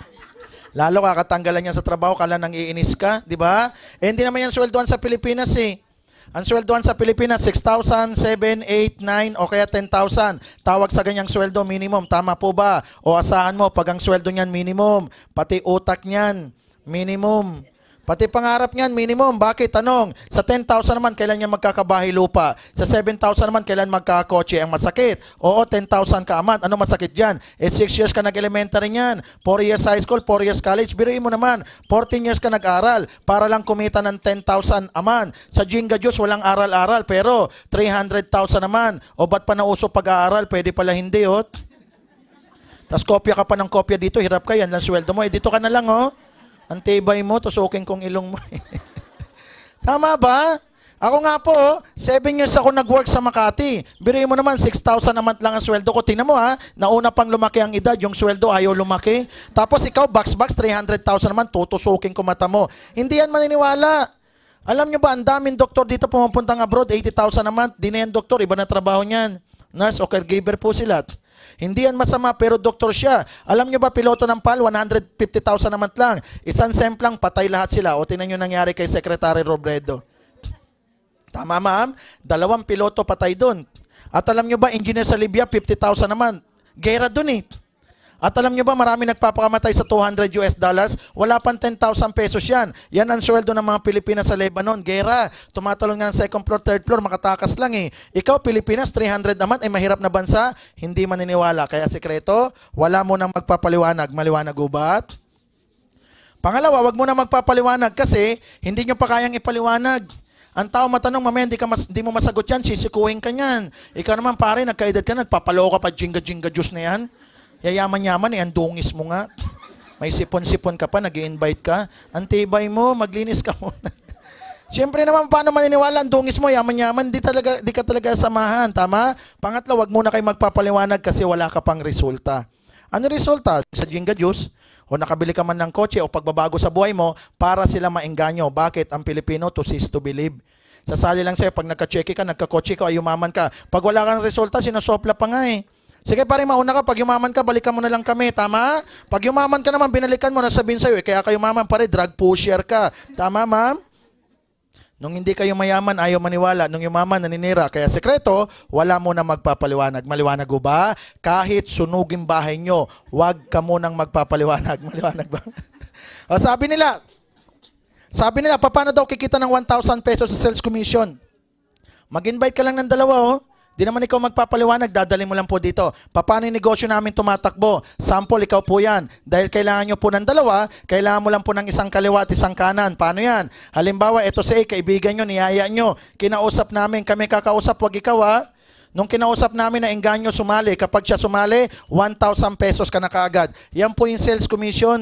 Lalo kakatanggalan niya sa trabaho, kala nang iinis ka, di ba? Hindi naman yan sweldoan sa Pilipinas Ang sweldoan sa Pilipinas, 6,000, 7, 8, 9, o kaya 10,000. Tawag sa ganyang sweldo minimum. Tama po ba? O asahan mo, pag ang sweldo niyan minimum, pati utak niyan, minimum. Pati pangarap niyan, minimum. Bakit? Tanong, sa 10,000 naman, kailan niya magkakabahay lupa? Sa 7,000 naman, kailan magkakotse? Ang masakit. Oo, 10,000 ka a month. Ano masakit dyan? 6 years ka nag-elementary niyan. 4 years high school, 4 years college. Biruin mo naman, 14 years ka nag-aral para lang kumita ng 10,000 a month. Sa Jinga Juice, walang aral-aral. Pero 300,000 naman. O ba't pa nauso pag-aaral? Pwede pala hindi, Tapos kopya ka pa ng kopya dito, hirap ka yan lang sweldo mo. Dito ka na lang, Ang tibay mo, tusukin kong ilong mo. Tama ba? Ako nga po, 7 years ako nag-work sa Makati. Biruin mo naman, 6,000 a month lang ang sweldo ko. Tingnan mo nauna pang lumaki ang edad, yung sweldo ayaw lumaki. Tapos ikaw, box, 300,000 naman, tutusukin ko mata mo. Hindi yan maniniwala. Alam nyo ba, ang daming doktor dito pumupuntang abroad, 80,000 a month. Di na yan doktor, iba na trabaho niyan. Nurse o caregiver po sila. Hindi yan masama, pero doktor siya. Alam nyo ba, piloto ng PAL, 150,000 a month lang. Isang semp lang, patay lahat sila. O tingnan nyo nangyari kay Secretary Robredo. Tama, ma'am? 2 piloto patay doon. At alam nyo ba, engineer sa Libya, 50,000 naman. Gera doon At alam nyo ba, marami nagpapakamatay sa $200. Wala pang 10,000 pesos yan. Yan ang sweldo ng mga Pilipinas sa Lebanon. Gera, tumatalon nga ng second floor, third floor, makatakas lang Ikaw, Pilipinas, 300 naman, mahirap na bansa, hindi maniniwala. Kaya sekreto, wala mo nang magpapaliwanag. Maliwanag ubat? Pangalawa, wag mo na magpapaliwanag kasi hindi nyo pa kayang ipaliwanag. Ang tao matanong, mamaya hindi mo masagot yan, sisikuhin ka yan. Ikaw naman pare, nagkaedad ka, nagpapaloka pa Jinga Juice na yan. Yayaman-yaman ang dungis mo nga. May sipon-sipon ka pa, nag-i-invite ka. Antibay mo, maglinis ka muna. Siyempre naman, paano maniniwala ang dungis mo, yaman-yaman, di ka talaga samahan, tama? Pangatlo, wag muna kayo magpapaliwanag kasi wala ka pang resulta. Ano resulta? Sa Jinga Juice, o nakabili ka man ng kotse o pagbabago sa buhay mo para sila maengganyo. Bakit? Ang Pilipino, to cease to believe. Sasali lang sa'yo, pag nagka-check ka, nagka-kotse ka, ay umaman ka. Pag wala kang resulta, sinusopla pa nga Sige pare, mauna ka. Pag yumaman ka, balikan mo na lang kami. Tama? Pag yumaman ka naman, binalikan mo na sabihin sa'yo, kaya kayo yumaman pare, drug pusher ka. Tama, ma'am? Nung hindi kayo mayaman, ayaw maniwala. Nung yumaman, naninira. Kaya sekreto, wala mo na magpapaliwanag. Maliwanag ho ba? Kahit sunugin bahay nyo, wag ka munang magpapaliwanag. Maliwanag ba? O, sabi nila, paano daw kikita ng 1,000 pesos sa sales commission? Mag-invite ka lang ng dalawa, oh. Di naman ikaw magpapaliwanag, dadali mo lang po dito. Paano yung negosyo namin tumatakbo? Sample, ikaw po yan. Dahil kailangan nyo po ng dalawa, kailangan mo lang po ng isang kaliwa at isang kanan. Paano yan? Halimbawa, ito si A, kaibigan nyo, niyaya nyo. Kinausap namin, kami kakausap, wag ikaw ha. Nung kinausap namin na engganyo sumali, kapag siya sumali, 1,000 pesos ka na kaagad. Yan po yung sales commission.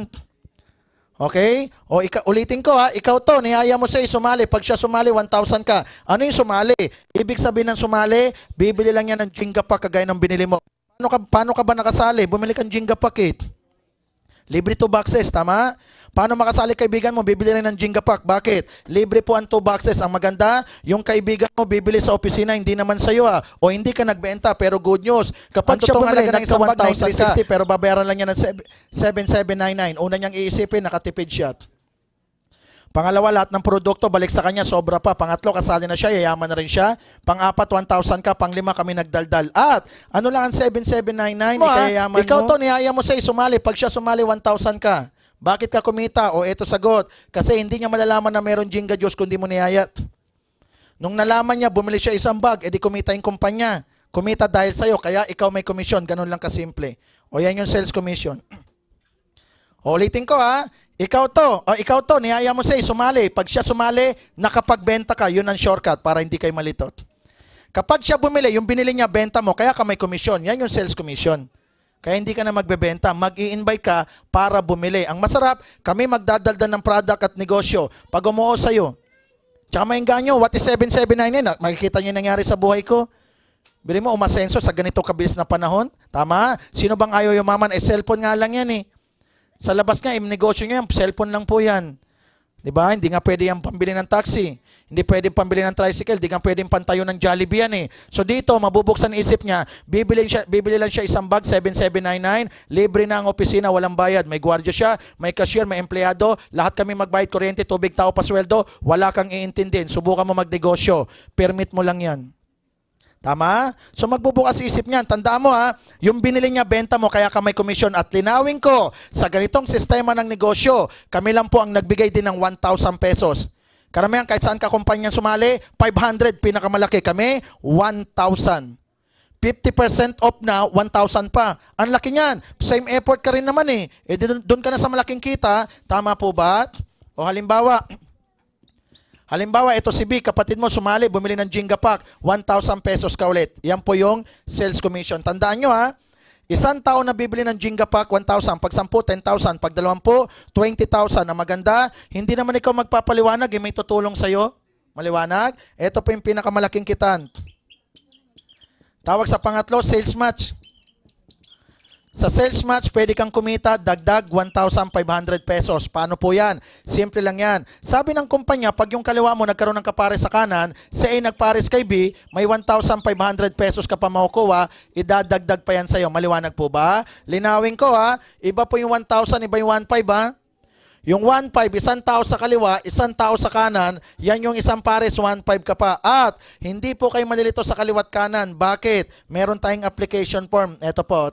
Okay? O ulitin ko ha, ikaw to, niyaya mo siya sumali. Pag siya sumali, 1,000 ka. Ano yung sumali? Ibig sabihin ng sumali, bibili lang yan ng Jinga pack kagaya ng binili mo. Paano ka ba nakasali? Bumili kang Jinga pack. Libre 2 boxes, tama? Paano makasali kaibigan mo? Bibili rin ng Jinga pack. Bakit? Libre po ang 2 boxes. Ang maganda, yung kaibigan mo bibili sa opisina, hindi naman sa'yo ha. O hindi ka nagbenta, pero good news. Kapag siya bumili ng isang bag, 9,360, pero babayaran lang niya ng 7,799. Una niyang iisipin, nakatipid siya. Pangalawa, lahat ng produkto, balik sa kanya, sobra pa. Pangatlo, kasali na siya, yayaman na rin siya. Pang-apat, 1,000 ka. Pang-lima, kami nagdaldal. At, ano lang ang 7,799, ikayayaman mo. Ikaw to, niyaya mo siya sumali. Pag siya sumali, 1,000 ka. Bakit ka kumita? O eto sagot. Kasi hindi niya malalaman na meron Jinga Juice kundi mo niyayat. Nung nalaman niya, bumili siya isang bag, edi kumita yung kumpanya. Kumita dahil sa'yo, kaya ikaw may komisyon. Ganun lang kasimple. O yan yung sales commission. O, ulitin ko ha. Ikaw to, niyaya mo siya sumali. Pag siya sumali, nakapagbenta ka. Yun ang shortcut para hindi kayo malitot. Kapag siya bumili, yung binili niya, benta mo, kaya ka may komisyon. Yan yung sales commission. Kaya hindi ka na magbebenta, mag-i-invite ka para bumili. Ang masarap, kami magdadaldan ng product at negosyo. Pag umuo sa'yo, tsaka maingganyo, what is 7,799? Makikita niyo yung nangyari sa buhay ko. Bili mo, umasenso sa ganito kabilis na panahon. Tama? Sino bang ayaw yumaman? Cellphone nga lang yan eh. Sa labas nga, negosyo niya, cellphone lang po yan. Diba? Hindi nga pwede yung pambili ng taxi. Hindi pwede pambili ng tricycle. Hindi nga pwede pantayo ng Jollibee yan eh. So dito, mabubuksan isip niya, bibili lang siya isang bag, 7,799. Libre na ang opisina, walang bayad. May gwardiya siya, may cashier, may empleyado. Lahat kami magbayad, kuryente, tubig, tao, pasweldo. Wala kang iintindihin. Subukan mo magnegosyo. Permit mo lang yan. Tama? So magbubukas isip niyan. Tandaan mo ha, yung binili niya, benta mo, kaya ka may komisyon. At linawin ko, sa ganitong sistema ng negosyo, kami lang po ang nagbigay din ng 1,000 pesos. Karamihan, kahit saan ka kumpanyang sumali, 500, pinakamalaki. Kami, 1,000. 50% off na, 1,000 pa. Ang laki niyan. Same effort ka rin naman eh. Doon ka na sa malaking kita. Tama po ba? O halimbawa, ito si B, kapatid mo, sumali, bumili ng Jinga pack, 1,000 pesos ka ulit. Yan po yung sales commission. Tandaan nyo ha, isang tao na bibili ng Jinga pack, 1,000. Pag 10, 10,000. Pag 20, 20,000. Ang maganda, hindi naman ikaw magpapaliwanag, may tutulong sa'yo. Maliwanag? Ito po yung pinakamalaking kitan. Tawag sa pangatlo, sales match. Sa sales match, pwede kang kumita, dagdag 1,500 pesos. Paano po yan? Simple lang yan. Sabi ng kumpanya, pag yung kaliwa mo nagkaroon ng kapares sa kanan, si A nagpares kay B, may 1,500 pesos ka pa makukuha, idadagdag pa yan sa'yo. Maliwanag po ba? Linawin ko ha, iba po yung 1,000, iba yung 1,500 ha. Yung 1,500, isang tao sa kaliwa, isang tao sa kanan, yan yung isang pares, 1,500 ka pa. At hindi po kayo malilito sa kaliwat kanan. Bakit? Meron tayong application form. Ito po.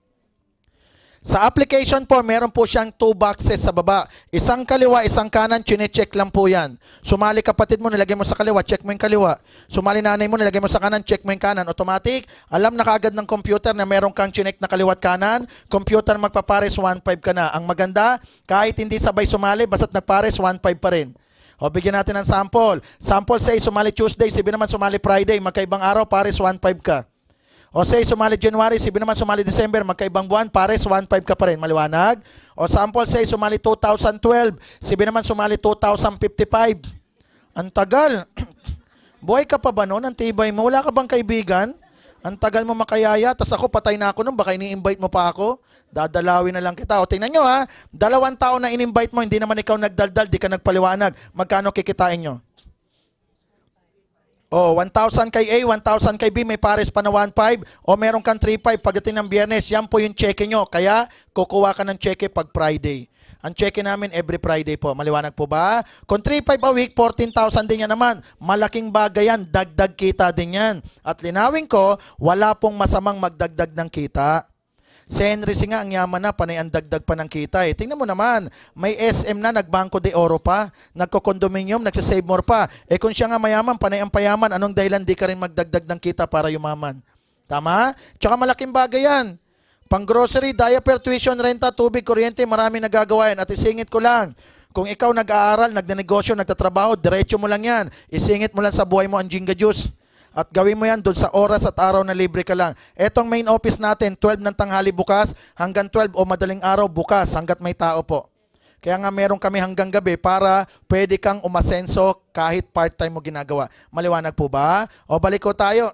Sa application form, meron po siyang 2 boxes sa baba. Isang kaliwa, isang kanan, chine-check lang po yan. Sumali kapatid mo, nilagay mo sa kaliwa, check mo yung kaliwa. Sumali nanay mo, nilagay mo sa kanan, check mo yung kanan. Automatic, alam na kaagad ng computer na meron kang chinek na kaliwat kanan. Computer magpapares, 1,500 ka na. Ang maganda, kahit hindi sabay sumali, basta't nagpares, 1,500 pa rin. O, bigyan natin ng sample. Sample say, sumali Tuesday, sabi naman sumali Friday, magkaibang araw, pares 1,500 ka. O say, sumali January, sabi naman sumali December, magkaibang buwan, pares 1,500 ka pa rin. Maliwanag? O sample say, sumali 2012, sabi naman sumali 2055. Ang tagal. Buhay ka pa ba noon? Ang tibay mo. Wala ka bang kaibigan? Ang tagal mo makayaya, tas ako patay na ako nun, baka ini-invite mo pa ako. Dadalawin na lang kita. O tingnan nyo ha, 2 taon na in-invite mo, hindi naman ikaw nagdaldal, di ka nagpaliwanag. Magkano kikitain nyo? Oh, 1,000 kay A, 1,000 kay B, may pares pa na 1,500 o meron kang 3,500 pagdating ng Biyernes, yan po yung cheque nyo. Kaya kukuha ka ng cheque pag Friday. Ang cheque namin every Friday po. Maliwanag po ba? Kung 3,500 a week, 14,000 din yan naman. Malaking bagay yan, dagdag kita din yan. At linawin ko, wala pong masamang magdagdag ng kita. Si Henry C nga, ang yaman na, panay ang dagdag pa ng kita eh. Tingnan mo naman, may SM na, nagbangko de oro pa, nagko-condominium, nagsasave more pa. Eh kung siya nga mayaman, panay ang payaman, anong dahilan di ka rin magdagdag ng kita para yumaman? Tama? Tsaka malaking bagay yan. Pang grocery, diaper, tuition, renta, tubig, kuryente, marami nagagawa yan. At isingit ko lang, kung ikaw nag-aaral, nagdenegosyo, nagtatrabaho, diretso mo lang yan. Isingit mo lang sa buhay mo ang Jinga Juice. At gawin mo yan doon sa oras at araw na libre ka lang. Etong main office natin, 12 ng tanghali bukas, hanggang 12 o madaling araw bukas, hanggat may tao po. Kaya nga meron kami hanggang gabi para pwede kang umasenso kahit part-time mo ginagawa. Maliwanag po ba? O balik ko tayo.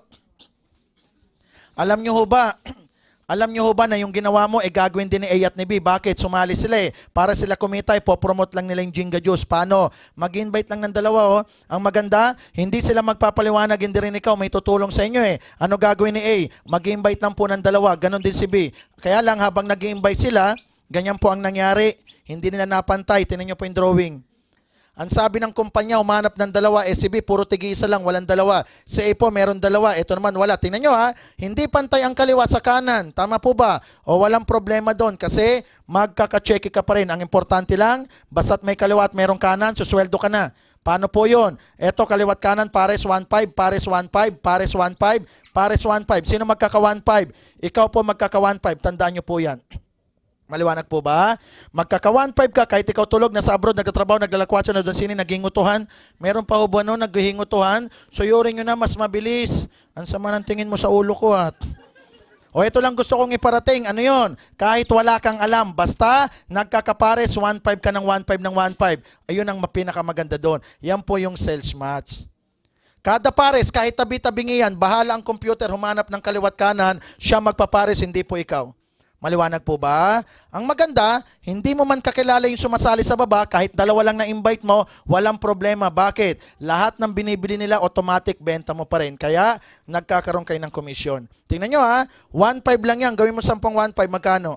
Alam nyo ho ba, na yung ginawa mo, gagawin din ni A at ni B. Bakit? Sumali sila eh. Para sila kumita, ipopromote lang nila yung Jinga Juice. Paano? Mag-invite lang ng dalawa. Oh. Ang maganda, hindi sila magpapaliwanag, hindi rin ikaw. May tutulong sa inyo eh. Ano gagawin ni A? Mag-invite lang po ng dalawa. Ganon din si B. Kaya lang habang nag-invite sila, ganyan po ang nangyari. Hindi nila napantay. Tinan nyo po yung drawing. Ang sabi ng kumpanya, umanap ng dalawa, si B, puro tig-isa lang, walang dalawa. Si A po, meron dalawa, ito naman wala. Tingnan nyo ha, hindi pantay ang kaliwa sa kanan. Tama po ba? O walang problema doon kasi magkaka-check ka pa rin. Ang importante lang, basta't may kaliwa at merong kanan, susweldo ka na. Paano po yun? Ito, kaliwat kanan, pares 1,500, pares 1,500, pares 1,500, pares 1,500. Sino magkaka 1,500? Ikaw po magkaka 1,500. Tandaan nyo po yan. Maliwanag po ba? Magkaka 1,500 ka, kahit ikaw tulog, nasa abroad, nagtatrabaho, naglalakwatso, na doon sini, naghingutuhan. Meron pa ho ba no, naghingutuhan? Suyurin nyo na, mas mabilis. Ang sama ng tingin mo sa ulo ko at... O ito lang gusto kong iparating, ano yon? Kahit wala kang alam, basta nagkakapares, 1,500 ka ng 1,500 ng 1,500. Ayun ang pinakamaganda doon. Yan po yung sales match. Kada pares, kahit tabi-tabingi yan, bahala ang computer, humanap ng kaliwat kanan, siya magpapares, hindi po ikaw. Maliwanag po ba? Ang maganda, hindi mo man kakilala yung sumasali sa baba, kahit dalawa lang na-invite mo, walang problema. Bakit? Lahat ng binibili nila, automatic benta mo pa rin. Kaya, nagkakaroon kayo ng komisyon. Tingnan nyo ha, 1,500 lang yan. Gawin mo 10 1,500, magkano?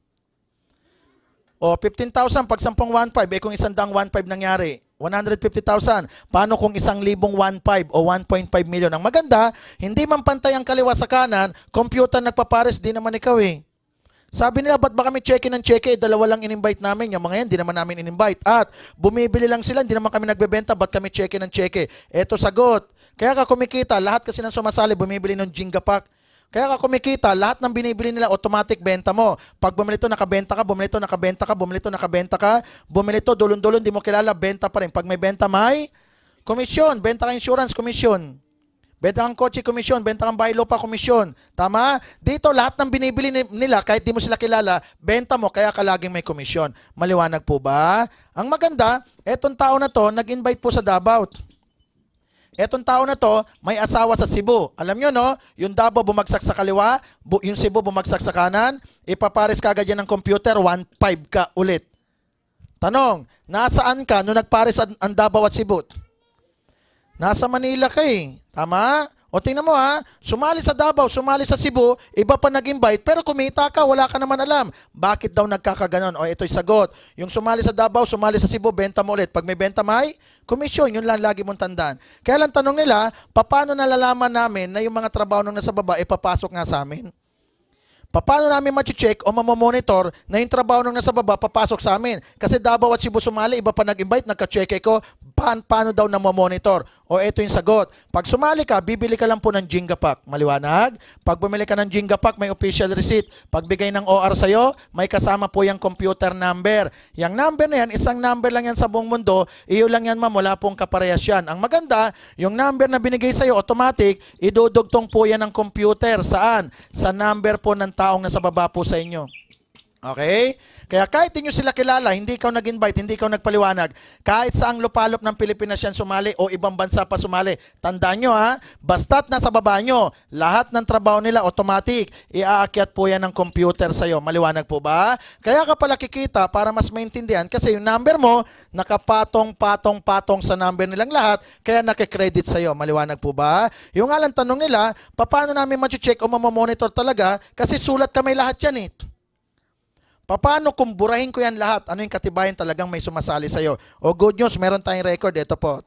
O, 15,000 pag 10 1,500, kung 100 1,500 nangyari, 150,000. Paano kung 1,000 1,500 o 1.5 million? Ang maganda, hindi man pantay ang kaliwa sa kanan, computer nagpapares, di naman ikaw eh. Sabi nila, ba't ba kami check-in ng check-in? Dalawa lang in-invite namin. Yung mga yan, di naman namin in-invite. At bumibili lang sila, hindi naman kami nagbebenta. Ba't kami check-in ng check-in? Eto sagot. Kaya ka kumikita, lahat kasi ng sumasali, bumibili ng Jinga Pack. Kaya ka kumikita, lahat ng binibili nila, automatic benta mo. Pag bumili ito, nakabenta ka, bumili ito, nakabenta ka, bumili ito, nakabenta ka, bumili ito, dulon-dulon, di mo kilala, benta pa rin. Pag may benta, may komisyon. Benta ka insurance, komisyon. Benta kang kotse, komisyon. Benta kang bahay lupa, komisyon. Tama? Dito, lahat ng binibili nila, kahit di mo sila kilala, benta mo, kaya ka laging may komisyon. Maliwanag po ba? Ang maganda, etong tao na to, nag-invite po sa Davao. Etong tao na to, may asawa sa Cebu. Alam nyo, no? Yung Davao bumagsak sa kaliwa, yung Cebu bumagsak sa kanan, ipapares ka agad yan ng computer, 1,500 ka ulit. Tanong, nasaan ka nung nagpares ang Davao at Cebu? Nasa Manila ka eh. Tama? O tingnan mo ha, sumali sa Davao, sumali sa Cebu, iba pa nag-invite, pero kumita ka, wala ka naman alam. Bakit daw nagkakaganon? O ito'y sagot. Yung sumali sa Davao, sumali sa Cebu, benta mo ulit. Pag may benta may komisyon, yun lang lagi mong tandaan. Kaya lang tanong nila, paano nalalaman namin na yung mga trabaho nung nasa baba, papasok nga sa amin? Paano namin ma-check o mamamonitor na yung trabaho nung nasa baba papasok sa amin? Kasi Davao at Cebu sumali, iba pa nag-invite, nagka-check ko, paano daw na mamonitor? O ito yung sagot. Pag sumali ka, bibili ka lang po ng Jinga Pack. Maliwanag? Pag bumili ka ng Jinga Pack, may official receipt. Pag bigay ng OR sa'yo, may kasama po yung computer number. Yung number na yan, isang number lang yan sa buong mundo, iyo lang yan ma'am, wala pong kaparehas yan. Ang maganda, yung number na binigay sa'yo, automatic, idudugtong po yan ng computer. Saan? Sa number po ng taong nasa baba po sa inyo. Okay? Kaya kahit hindi nyo sila kilala, hindi ikaw nag-invite, hindi ikaw nagpaliwanag, kahit saang lupalop ng Pilipinas yan sumali o ibang bansa pa sumali, tandaan nyo ha, basta't nasa baba nyo, lahat ng trabaho nila automatic, iaakyat po yan ng computer sa'yo. Maliwanag po ba? Kaya ka pala kikita para mas maintindihan kasi yung number mo, nakapatong-patong-patong sa number nilang lahat, kaya nakikredit sa'yo. Maliwanag po ba? Yung nga lang tanong nila, paano namin ma-check o mamamonitor talaga kasi sulat kami lahat yan eh. Paano kung burahin ko yan lahat? Ano yung katibayan talagang may sumasali sa'yo? O good news, meron tayong record. Ito po.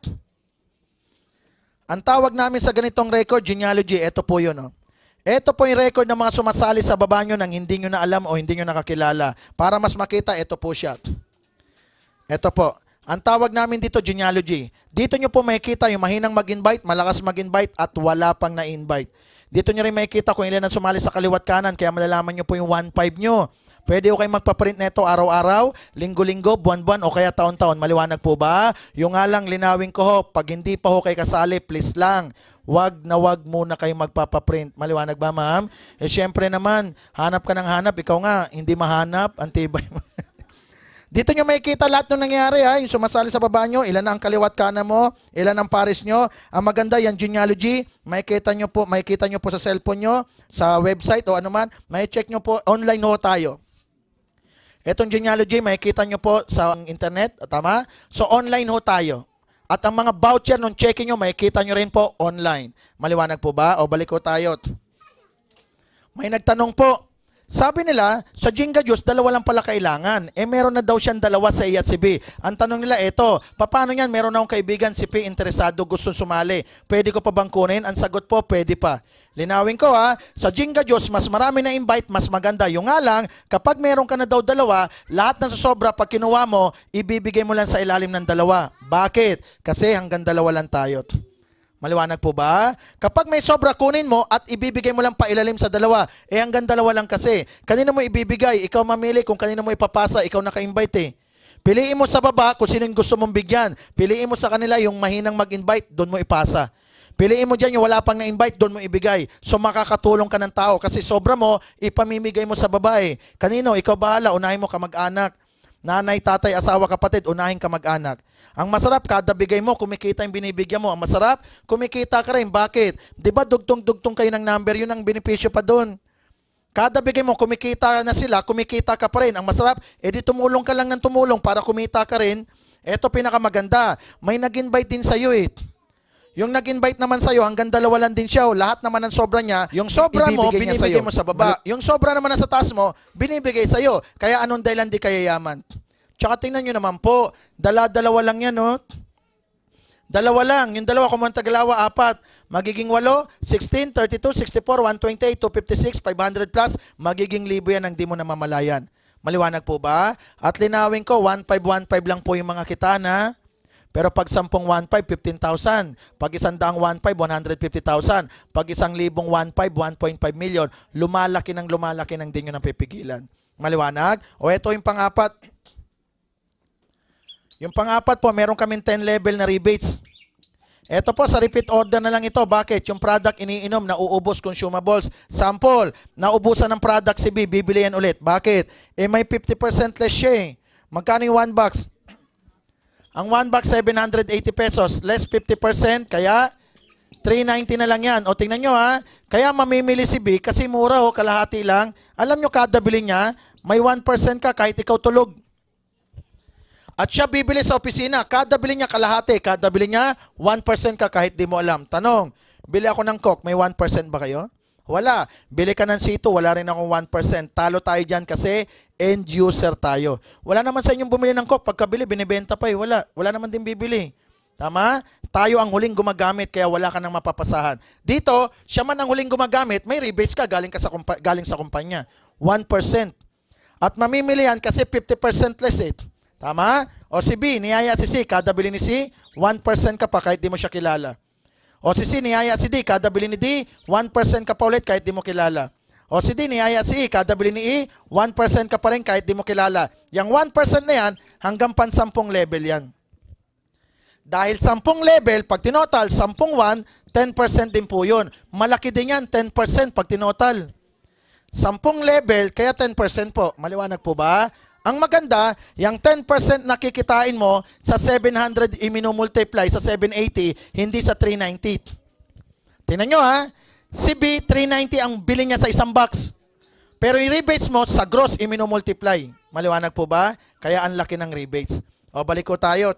Ang tawag namin sa ganitong record, genealogy, ito po yun. Oh. Ito po yung record ng mga sumasali sa baba nyo nang hindi nyo na alam o hindi nyo nakakilala. Para mas makita, ito po siya. Ito po. Ang tawag namin dito, genealogy. Dito nyo po makikita yung mahinang mag-invite, malakas mag-invite, at wala pang na-invite. Dito nyo rin makikita kung ilan ang sumali sa kaliwat kanan, kaya malalaman nyo po yung 1.5 nyo. Pwede ko kayo magpaprint nito araw-araw, linggo-linggo, buwan-buwan o kaya taon-taon. Maliwanag po ba? Yung nga lang, linawin ko ho, pag hindi pa ho kayo kasali, please lang, wag na wag muna kayo magpapaprint. Maliwanag ba, ma'am? Eh, syempre naman, hanap ka ng hanap, ikaw nga, hindi mahanap, antibay mo. Dito nyo makikita lahat ng nangyari ha, yung sumasali sa baba nyo, ilan ang kaliwat kanan mo, ilan ang pares nyo. Ang maganda yan, genealogy, makikita nyo po sa cellphone nyo, sa website o anuman, may-check nyo po, online ho tayo. Etong genealogy, makikita nyo po sa internet, tama? So online ho tayo. At ang mga voucher nung checking nyo, makikita nyo rin po online. Maliwanag po ba? O balik ko tayo. May nagtanong po, sabi nila, sa Jinga Juice, dalawa lang pala kailangan. Eh, meron na daw siyang dalawa sa A at si B. Ang tanong nila, eto, paano yan? Meron akong kaibigan, si P, interesado, gusto sumali. Pwede ko pa bang kunin? Ang sagot po, pwede pa. Linawin ko ha, sa Jinga Juice, mas marami na invite, mas maganda. Yung nga lang, kapag meron ka na daw dalawa, lahat ng susobra, pag kinuha mo, ibibigay mo lang sa ilalim ng dalawa. Bakit? Kasi hanggang dalawa lang tayo. Maliwanag po ba? Kapag may sobra, kunin mo at ibibigay mo lang pailalim sa dalawa. Eh hanggang dalawa lang kasi. Kanino mo ibibigay? Ikaw mamili kung kanino mo ipapasa. Ikaw naka-invite eh. Piliin mo sa baba kung sino yung gusto mong bigyan. Piliin mo sa kanila yung mahinang mag-invite, doon mo ipasa. Piliin mo dyan yung wala pang na-invite, doon mo ibigay. So makakatulong ka ng tao kasi sobra mo, ipamimigay mo sa babae. Kanino? Ikaw bahala, unahin mo kamag-anak. Nanay, tatay, asawa, kapatid, unahin kamag-anak. Ang masarap, kada bigay mo, kumikita yung binibigyan mo. Ang masarap, kumikita ka rin. Bakit? Di ba dugtong-dugtong kayo ng number, yun ang benepisyo pa doon. Kada bigay mo, kumikita na sila, kumikita ka pa rin. Ang masarap, edi tumulong ka lang ng tumulong para kumita ka rin. Eto pinakamaganda, may nag-invite din sa'yo eh. Yung nag-invite naman sa'yo, hanggang dalawa lang din siya. Lahat naman ng sobra niya, yung sobra mo, binibigay mo sa baba. Yung sobra naman na sa taas mo, binibigay sa'yo. Kaya anong dahilan di kaya yaman? Tsaka tingnan nyo naman po, dalawa lang yan, no? Dalawa lang. Yung dalawa, kung tagalawa, 4. Magiging 8, 16, 32, 64, 128, 256, 500 plus. Magiging 1,000 yan ang di mo namamalayan. Maliwanag po ba? At linawin ko, 1,515 lang po yung mga kita na. Pero pag 10 1,500, 15,000. Pag 100 1,500, 150,000. Pag 1,000 1,500, 1.5 million. Lumalaki ng di nyo nang pipigilan. Maliwanag? O ito yung pang-4. Yung pang-4 po, meron kaming 10 level na rebates. Ito po, sa repeat order na lang ito. Bakit? Yung product iniinom, nauubos consumables. Sample, naubusan ng product si B, bibili yan ulit. Bakit? Eh may 50% less siya eh. Magkano yung 1 box? Ang 1 box, 780 pesos. Less 50%, kaya 390 na lang yan. O tingnan nyo ha, kaya mamimili si B kasi mura o kalahati lang. Alam nyo, kada bili niya, may 1% ka kahit ikaw tulog. At siya bibili sa opisina, kada bili niya kalahati, kada bili niya 1% ka kahit di mo alam. Tanong, bili ako ng Coke, may 1% ba kayo? Wala. Bili ka ng C2, wala rin akong 1%. Talo tayo dyan kasi end user tayo. Wala naman sa inyong bumili ng Coke, pagkabili, binibenta pa eh. Wala. Wala naman din bibili. Tama? Tayo ang huling gumagamit kaya wala ka nang mapapasahan. Dito, siya man ang huling gumagamit, may rebates ka galing sa kumpanya. 1%. At mamimili yan kasi 50% less eh. Tama? O si B, niyaya si C, kada bili ni C, 1% ka pa kahit di mo siya kilala. O si C, niyaya si D, kada bili ni D, 1% ka pa ulit kahit di mo kilala. O si D, niyaya si E, kada bili ni E, 1% ka pa rin kahit di mo kilala. Yang 1% na yan, hanggang pan 10 level yan. Dahil 10 level, pag tinotal, 10 1, 10% din po yun. Malaki din yan, 10% pag tinotal. 10 level, kaya 10% po. Maliwanag po ba? Ang maganda, yung 10% na kikitain mo sa 700 i-multiply sa 780, hindi sa 390. Tingnan nyo ha, si B, 390 ang bili niya sa isang box. Pero yung rebates mo sa gross i-multiply. Maliwanag po ba? Kaya ang laki ng rebates. O, balik ko tayo.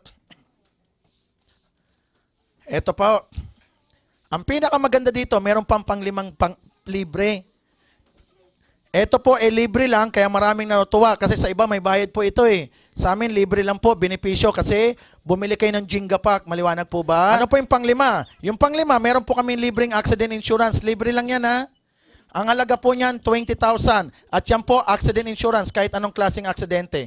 Ito pa. Ang pinakamaganda dito, meron pang panglimang libre. Ito po libre lang, kaya maraming natutuwa. Kasi sa iba may bayad po ito eh. Sa amin, libre lang po, benepisyo. Kasi bumili kayo ng Jinga Pack. Maliwanag po ba? Ano po yung panglima? Yung panglima, meron po kami libreng accident insurance. Libre lang yan ha. Ang halaga po niyan, 20,000. At yan po, accident insurance, kahit anong klaseng aksidente.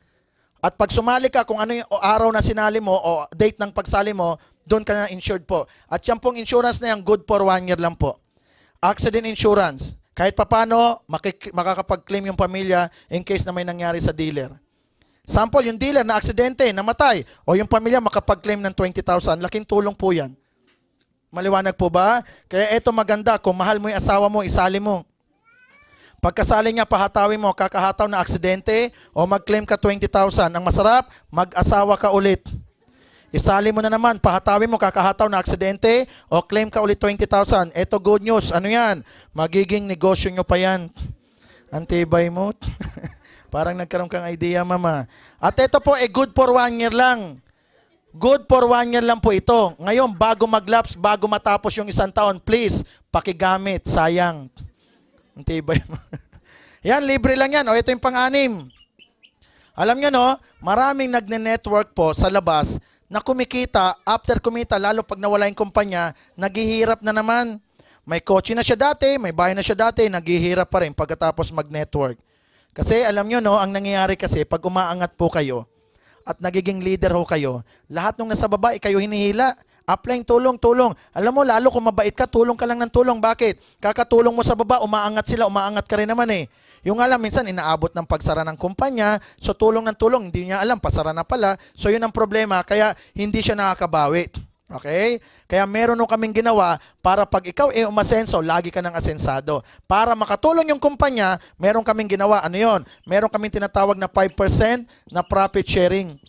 At pag sumali ka, kung ano yung araw na sinali mo o date ng pagsali mo, doon ka na insured po. At yan pong insurance na yan, good for 1 year lang po. Accident insurance. Kahit papano, makakapag-claim yung pamilya in case na may nangyari sa dealer. Sample, yung dealer na aksidente, namatay, o yung pamilya makapag-claim ng 20,000. Laking tulong po yan. Maliwanag po ba? Kaya ito maganda, kung mahal mo yung asawa mo, isali mo. Pagkasali niya, pahatawin mo, kakahataw na aksidente, o mag-claim ka 20,000. Ang masarap, mag-asawa ka ulit. Isali mo na naman, pahatawin mo, kakahataw na aksidente, o claim ka ulit 20,000. Ito good news. Ano yan? Magiging negosyo nyo pa yan. Antibay mo. Parang nagkaroon kang idea, mama. At ito po, good for 1 year lang. Good for 1 year lang po ito. Ngayon, bago mag-lapse, bago matapos yung 1 taon, please, pakigamit. Sayang. Antibay mo. Yan, libre lang yan. O, ito yung pang-anim. Alam nyo, no? Maraming nagne-network po sa labas na kumikita, after kumita, lalo pag nawala yung kumpanya, naghihirap na naman. May kotse na siya dati, may bahay na siya dati, naghihirap pa rin pagkatapos mag-network. Kasi alam nyo, no, ang nangyayari kasi, pag umaangat po kayo, at nagiging leader ho kayo, lahat nung nasa baba, kayo hinihila. Applying tulong. Alam mo, lalo kung mabait ka, tulong ka lang ng tulong. Bakit? Kakatulong mo sa baba, umaangat sila, umaangat ka rin naman eh. Yung alam, minsan inaabot ng pagsara ng kumpanya, so tulong ng tulong, hindi niya alam, pasara na pala. So yun ang problema, kaya hindi siya nakakabawi. Okay? Kaya meron nung kaming ginawa para pag ikaw umasenso, lagi ka ng asensado. Para makatulong yung kumpanya, meron kaming ginawa. Ano yun? Meron kaming tinatawag na 5% na profit sharing.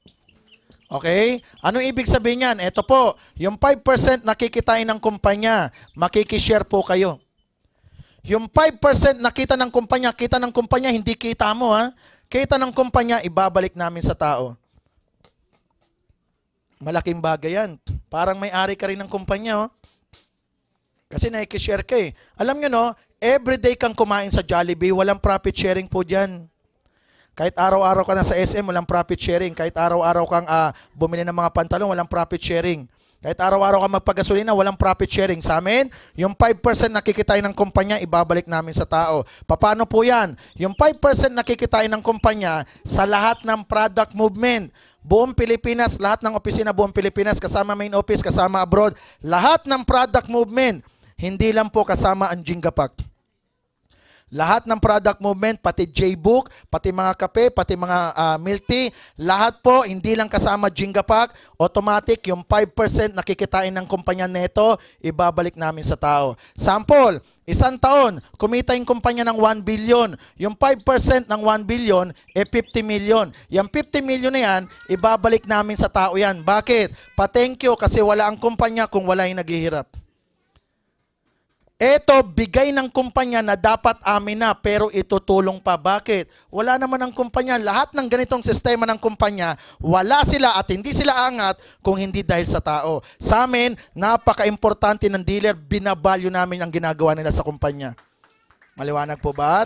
Okay? Ano ibig sabihin yan? Ito po, yung 5% nakikitain ng kumpanya, makikishare po kayo. Yung 5% nakita ng kumpanya, hindi kita mo ha. Kita ng kumpanya, ibabalik namin sa tao. Malaking bagay yan. Parang may-ari ka rin ng kumpanya. Oh. Kasi nakikishare ka eh. Alam nyo no, everyday kang kumain sa Jollibee, walang profit sharing po dyan. Kahit araw-araw ka na sa SM, walang profit sharing. Kahit araw-araw kang bumili ng mga pantalon, walang profit sharing. Kahit araw-araw ka magpagasolina, walang profit sharing. Sa amin, yung 5% nakikitain ng kumpanya, ibabalik namin sa tao. Paano po yan? Yung 5% nakikitain ng kumpanya sa lahat ng product movement. Buong Pilipinas, lahat ng opisina buong Pilipinas, kasama main office, kasama abroad, lahat ng product movement, hindi lang po kasama ang Jinga Pack. Lahat ng product movement, pati J-Book, pati mga kape, pati mga milk tea, lahat po, hindi lang kasama Jinga Pack, automatic, yung 5% nakikitain ng kumpanya neto, ibabalik namin sa tao. Sample, 1 taon, kumita yung kumpanya ng 1 billion. Yung 5% ng 1 billion, 50 million. Yung 50 million na yan, ibabalik namin sa tao yan. Bakit? Pa-thank you kasi wala ang kumpanya kung wala yung naghihirap. Ito, bigay ng kumpanya na dapat amin na, pero itutulong pa. Bakit? Wala naman ang kumpanya. Lahat ng ganitong sistema ng kumpanya, wala sila at hindi sila angat kung hindi dahil sa tao. Sa amin, napaka-importante ng dealer, binabalyo namin ang ginagawa nila sa kumpanya. Maliwanag po ba?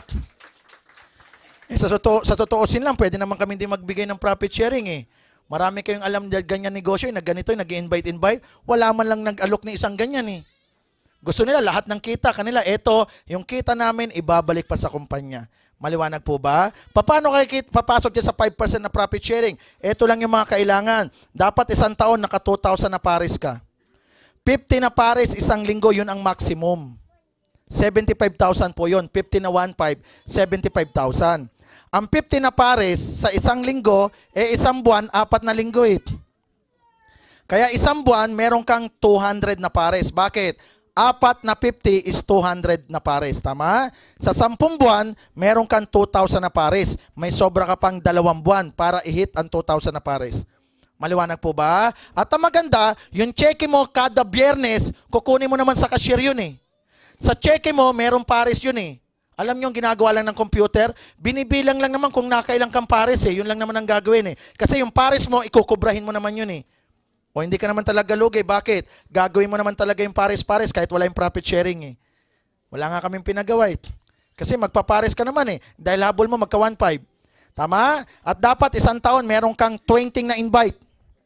Sa totoosin lang, pwede naman kami hindi magbigay ng profit sharing eh. Marami kayong alam na ganyan negosyo, na ganito, nag-invite. Wala man lang nag-alok ni isang ganyan eh. Gusto nila lahat ng kita kanila. Ito, yung kita namin, ibabalik pa sa kumpanya. Maliwanag po ba? Paano kayo papasok dyan sa 5% na profit sharing? Ito lang yung mga kailangan. Dapat 1 taon, naka 2,000 na pares ka. 50 na pares, 1 linggo, yun ang maximum. 75,000 po yun. 50 na 1.5, 75,000. Ang 50 na pares sa 1 linggo, 1 buwan, 4 na linggo eh. Kaya 1 buwan, meron kang 200 na pares. Bakit? apat na 50 is 200 na pares. Tama? Sa 10 buwan, meron kang 2,000 na pares. May sobra ka pang 2 buwan para i-hit ang 2,000 na pares. Maliwanag po ba? At ang maganda, yung cheque mo kada biyernes, kukunin mo naman sa cashier yun eh. Sa cheque mo, merong pares yun eh. Alam nyo yung ginagawa lang ng computer? Binibilang lang naman kung nakailang kang pares eh. Yun lang naman ang gagawin eh. Kasi yung pares mo, ikukubrahin mo naman yun eh. O hindi ka naman talaga lugi. Bakit? Gagawin mo naman talaga yung pares-pares kahit wala yung profit sharing eh. Wala nga kaming pinagawa eh. Kasi magpapares ka naman eh. Dahil habol mo magka 1.5. Tama? At dapat isang taon meron kang 20 na invite.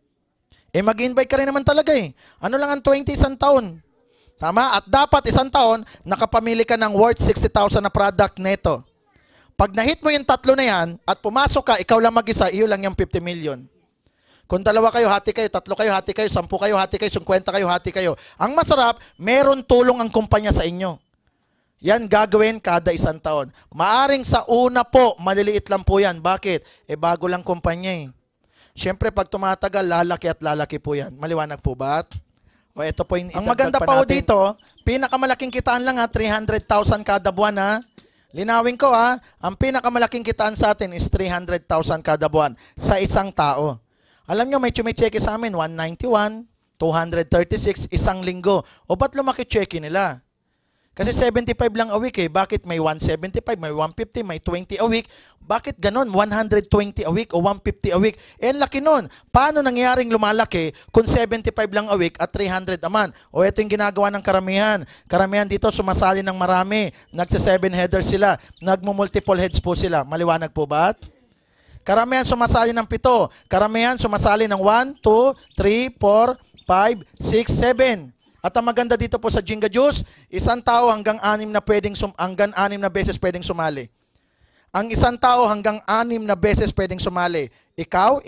Eh mag-invite ka rin naman talaga eh. Ano lang ang 20 isang taon? Tama? At dapat isang taon nakapamili ka ng worth 60,000 na product neto. Pag na-hit mo yung tatlo na yan at pumasok ka, ikaw lang mag-isa, iyo lang yung 50 million. Kung dalawa kayo, hati kayo, tatlo kayo, hati kayo, 10 kayo, hati kayo, 50 kayo, hati kayo. Ang masarap, meron tulong ang kumpanya sa inyo. Yan gagawin kada isang taon. Maaring sa una po, maliliit lang po yan. Bakit? Eh bago lang kumpanya eh. Siyempre pag tumatagal, lalaki at lalaki po yan. Maliwanag po ba? O ito po yung ang maganda pa po dito, pinakamalaking kitaan lang ha, 300,000 kada buwan ha. Linawin ko ha, ang pinakamalaking kitaan sa atin is 300,000 kada buwan sa isang tao. Alam nyo, may chumicheke sa amin, 191, 236, isang linggo. O ba't lumaki cheque nila? Kasi 75 lang a week eh. Bakit may 175, may 150, may 20 a week? Bakit ganon? 120 a week o 150 a week? Eh, laki nun. Paano nangyaring lumalaki kung 75 lang a week at 300 a month? O ito yung ginagawa ng karamihan. Karamihan dito sumasali ng marami. Nagsa-7 headers sila. Nagmo-multiple heads po sila. Maliwanag po ba? Karamihan sumasali ng 7. Karamihan sumasali ng 1, 2, 3, 4, 5, 6, 7. At ang maganda dito po sa Jinga Juice, isang tao hanggang 6 na beses pwedeng sumali. Ang isang tao hanggang 6 na beses pwedeng sumali. Ikaw,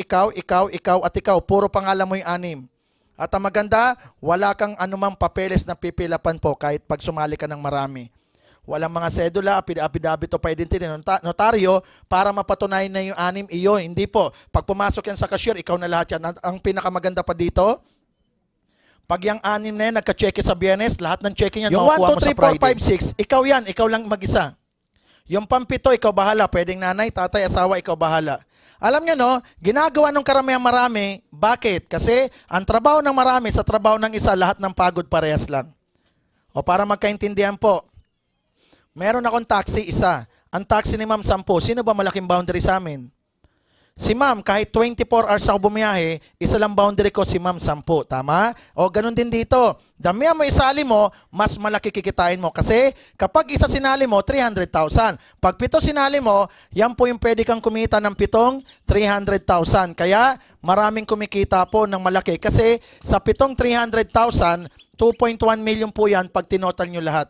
at ikaw. Puro pangalan mo yung 6. At ang maganda, wala kang anumang papeles na pipilapan po kahit pag sumali ka ng marami. Walang mga sedula, apidabit o pa-identity ng notaryo para mapatunayan na yung 6 iyo. Hindi po. Pag pumasok yan sa cashier, ikaw na lahat yan. Ang pinakamaganda pa dito, pag yung 6 na yan, nagka-cheque sa Biyernes, lahat ng cheque niyan, makukuha mo sa Friday. 1, 2, 3, 4, 5, 6, ikaw yan, ikaw lang mag-isa. Yung pang-7, ikaw bahala. Pwedeng nanay, tatay, asawa, ikaw bahala. Alam nyo no, ginagawa ng karamihan marami. Bakit? Kasi ang trabaho ng marami sa trabaho ng isa, lahat ng pagod parehas lang. O para magkaintindihan po, meron akong taxi, isa. Ang taxi ni ma'am, 10. Sino ba malaking boundary sa amin? Si ma'am, kahit 24 hours ako bumiyahe, isa lang boundary ko, si ma'am, 10. Tama? O ganun din dito. Damihan mo isali mo, mas malaki kikitain mo. Kasi kapag isa sinali mo, 300,000. Pag 7 sinali mo, yan po yung pwede kang kumita ng 7, 300,000. Kaya maraming kumikita po ng malaki. Kasi sa 7 300,000, 2.1 million po yan pag tinotal nyo lahat.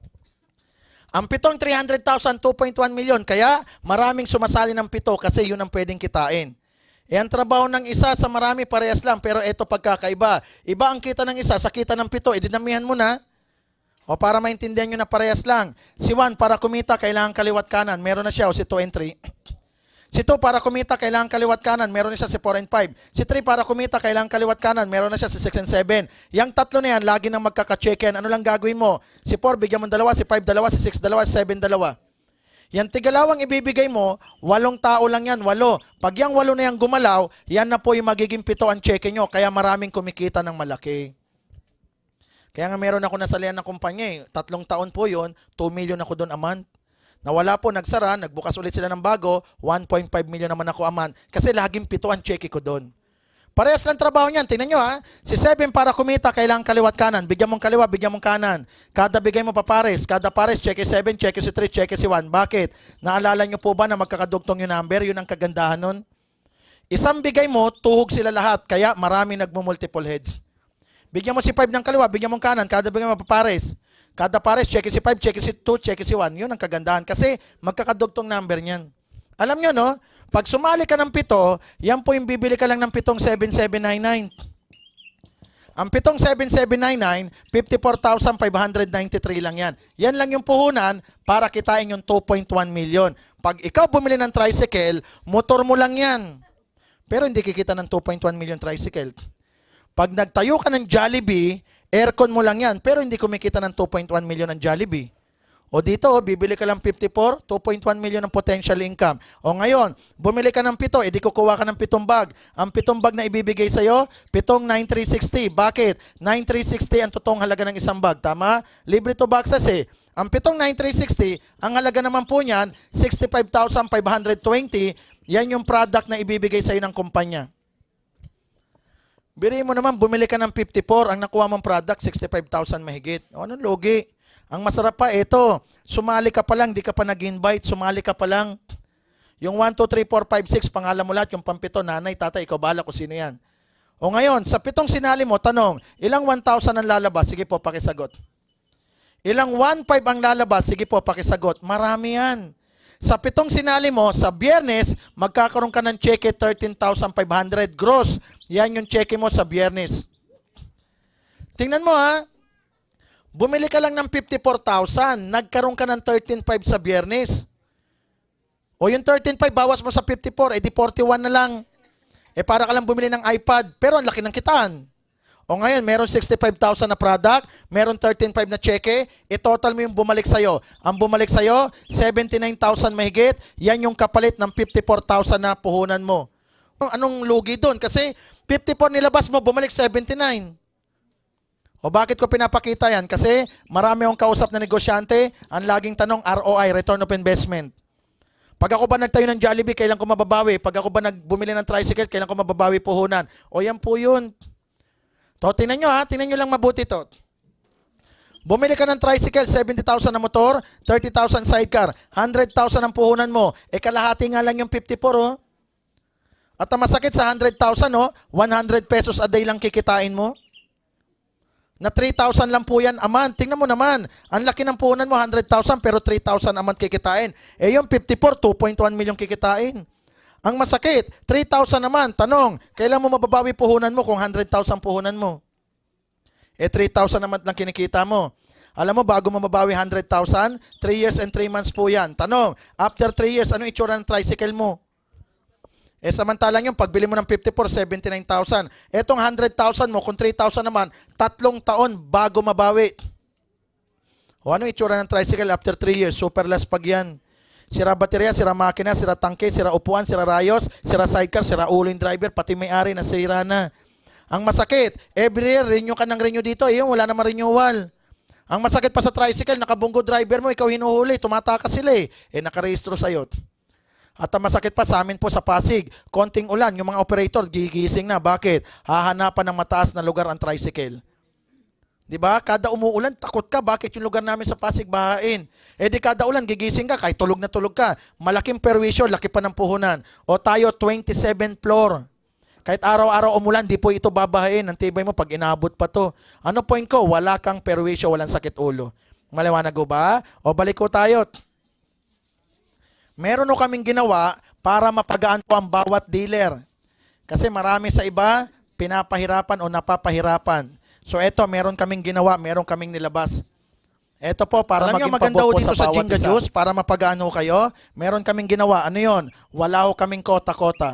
Ang 7 300,000, 2.1 million. Kaya maraming sumasali ng 7 kasi yun ang pwedeng kitain. E ang trabaho ng isa sa marami parehas lang. Pero ito pagkakaiba. Iba ang kita ng isa sa kita ng 7. E dinamihan mo na. O para maintindihan nyo na parehas lang. Si 1 para kumita kailangan kaliwat kanan. Meron na siya o si 2 and 3. Si 2 para kumita kailangan kaliwat kanan. Meron na siya si 4 and 5. Si 3 para kumita kailangan kaliwat kanan. Meron na siya si 6 and 7. Yang tatlo na yan, lagi nang magkaka-check yan. Ano lang gagawin mo? Si 4, bigyan mo 2. Si 5, 2. Si 6, 2. Si 7, 2. Yan tigalawang ibibigay mo, 8 tao lang yan, 8. Pag yung 8 na yan gumalaw, yan na po yung magiging 7 ang check nyo. Kaya maraming kumikita ng malaki. Kaya nga meron ako nasalihan ng kumpanya eh. 3 taon po yun, 2 million ako doon a month. Nawala po, nagsara, nagbukas ulit sila ng bago, 1.5 million naman ako a month. Kasi laging 7 ang check ko doon. Parehas lang trabaho niyan. Tingnan nyo ha. Si 7 para kumita, kailangan kaliwat kanan. Bigyan mong kaliwa, bigyan mong kanan. Kada bigay mo pa pares. Kada pares, check 7, check si 3, check si 1. Bakit? Naalala nyo po ba na magkakadugtong yung number? Yun ang kagandahan nun. Isang bigay mo, tuhog sila lahat. Kaya marami nagmo-multiple heads. Bigyan mo si 5 ng kaliwa, bigyan mong kanan. Kada bigay mo pa pares. Kada pares, check si 5, check si 2, check si 1. Yun ang kagandahan. Kasi magkakadugtong number niyan. Alam nyo, no? Pag sumali ka ng 7, yan po yung bibili ka lang ng 7,7799. Ang 7,7799, 54,593 lang yan. Yan lang yung puhunan para kitain yung 2.1 million. Pag ikaw bumili ng tricycle, motor mo lang yan. Pero hindi kikita ng 2.1 million tricycle. Pag nagtayo ka ng Jollibee, Aircon mo lang yan, pero hindi kumikita ng 2.1 million ng Jollibee. O dito, bibili ka lang 54, 2.1 million ang potential income. O ngayon, bumili ka ng 7, edi kukuha ka ng 7 bag. Ang 7 bag na ibibigay sa'yo, 7 9,360. Bakit? 9,360 ang totoong halaga ng isang bag. Tama? Libre to boxes eh. Ang 7 9,360, ang halaga naman po niyan, 65,520. Yan yung product na ibibigay sa'yo ng kumpanya. Biri mo naman, bumili ka ng 54, ang nakuha mong product, 65,000 mahigit. O, anong logi? Ang masarap pa, ito, sumali ka pa lang, di ka pa nag-invite, sumali ka pa lang. Yung 1, 2, 3, 4, 5, 6, pangalan mo lahat, yung pampito, nanay, tatay, ikaw bahala kung sino yan. O ngayon, sa 7 sinali mo, tanong, ilang 1,000 ang lalabas? Sige po, pakisagot. Ilang 1,500 ang lalabas? Sige po, pakisagot. Marami yan. Sa 7 sinali mo, sa Biyernes, magkakaroon ka ng cheque 13,500 gross. Yan yung cheque mo sa Biyernes. Tingnan mo ha. Bumili ka lang ng 54,000, nagkaroon ka ng 13,500 sa Biyernes. O yung 13,500 bawas mo sa 54, edi 41 na lang. Eh para ka lang bumili ng iPad, pero ang laki ng kitaan. O ngayon, meron 65,000 na product, meron 13,500 na cheque, i-total mo yung bumalik sa'yo. Ang bumalik sa'yo, 79,000 mahigit, yan yung kapalit ng 54,000 na puhunan mo. Anong lugi doon? Kasi 54 nilabas mo, bumalik 79. O bakit ko pinapakita yan? Kasi marami akong kausap na negosyante, ang laging tanong ROI, Return of Investment. Pag ako ba nagtayo ng Jollibee, kailan ko mababawi? Pag ako ba bumili ng tricycle, kailan ko mababawi puhunan? O yan po yun. To, tingnan nyo ha, tingnan nyo lang mabuti to. Bumili ka ng tricycle, 70,000 na motor, 30,000 sidecar, 100,000 ang puhunan mo. E kalahati nga lang yung 54 oh. At ang masakit sa 100,000 oh, 100 pesos a day lang kikitain mo. Na 3,000 lang po yan a month. Tingnan mo naman, ang laki ng puhunan mo, 100,000 pero 3,000 a month kikitain. Eh yung 54, 2.1 million kikitain. Ang masakit, 3,000 naman. Tanong, kailan mo mababawi puhunan mo kung 100,000 puhunan mo? Eh 3,000 naman lang kinikita mo. Alam mo, bago mo mabawi 100,000, 3 years and 3 months po yan. Tanong, after 3 years, ano itsura ng tricycle mo? Eh samantalang yung pagbili mo ng 54, 79,000. Etong 100,000 mo, kung 3,000 naman, 3 taon bago mabawi. O ano itsura ng tricycle after 3 years? Super less pag yan. Sira baterya, sira makina, sira tangke, sira upuan, sira rayos, sira sidecar, sira ulo yung driver, pati may-ari na sira na. Ang masakit, every year, renew ka ng renew dito, eh wala naman renewal. Ang masakit pa sa tricycle, nakabunggo driver mo, ikaw hinuhuli, tumatakas sila eh nakarehistro sa'yo. At ang masakit pa sa amin po sa Pasig, konting ulan, yung mga operator, gigising na. Bakit? Hahanapan ng mataas na lugar ang tricycle. Diba? Kada umuulan, takot ka. Bakit yung lugar namin sa Pasig bahain? Eh di kada ulan, gigising ka, kahit tulog na tulog ka. Malaking perwisyo, laki pa ng puhunan. O tayo, 27th floor. Kahit araw-araw umulan, di po ito babahain. Ang tibay mo pag inabot pa to. Ano point ko? Wala kang perwisyo, walang sakit ulo. Maliwanag ko ba? O balik ko tayo. Meron o kaming ginawa para mapagaan po ang bawat dealer. Kasi marami sa iba, pinapahirapan o napapahirapan. So eto, meron kaming ginawa, meron kaming nilabas. Eto po, para maging maganda po dito sa Jinga Juice, para mapagaan ho kayo, meron kaming ginawa. Ano yon? Wala ho kaming kota-kota.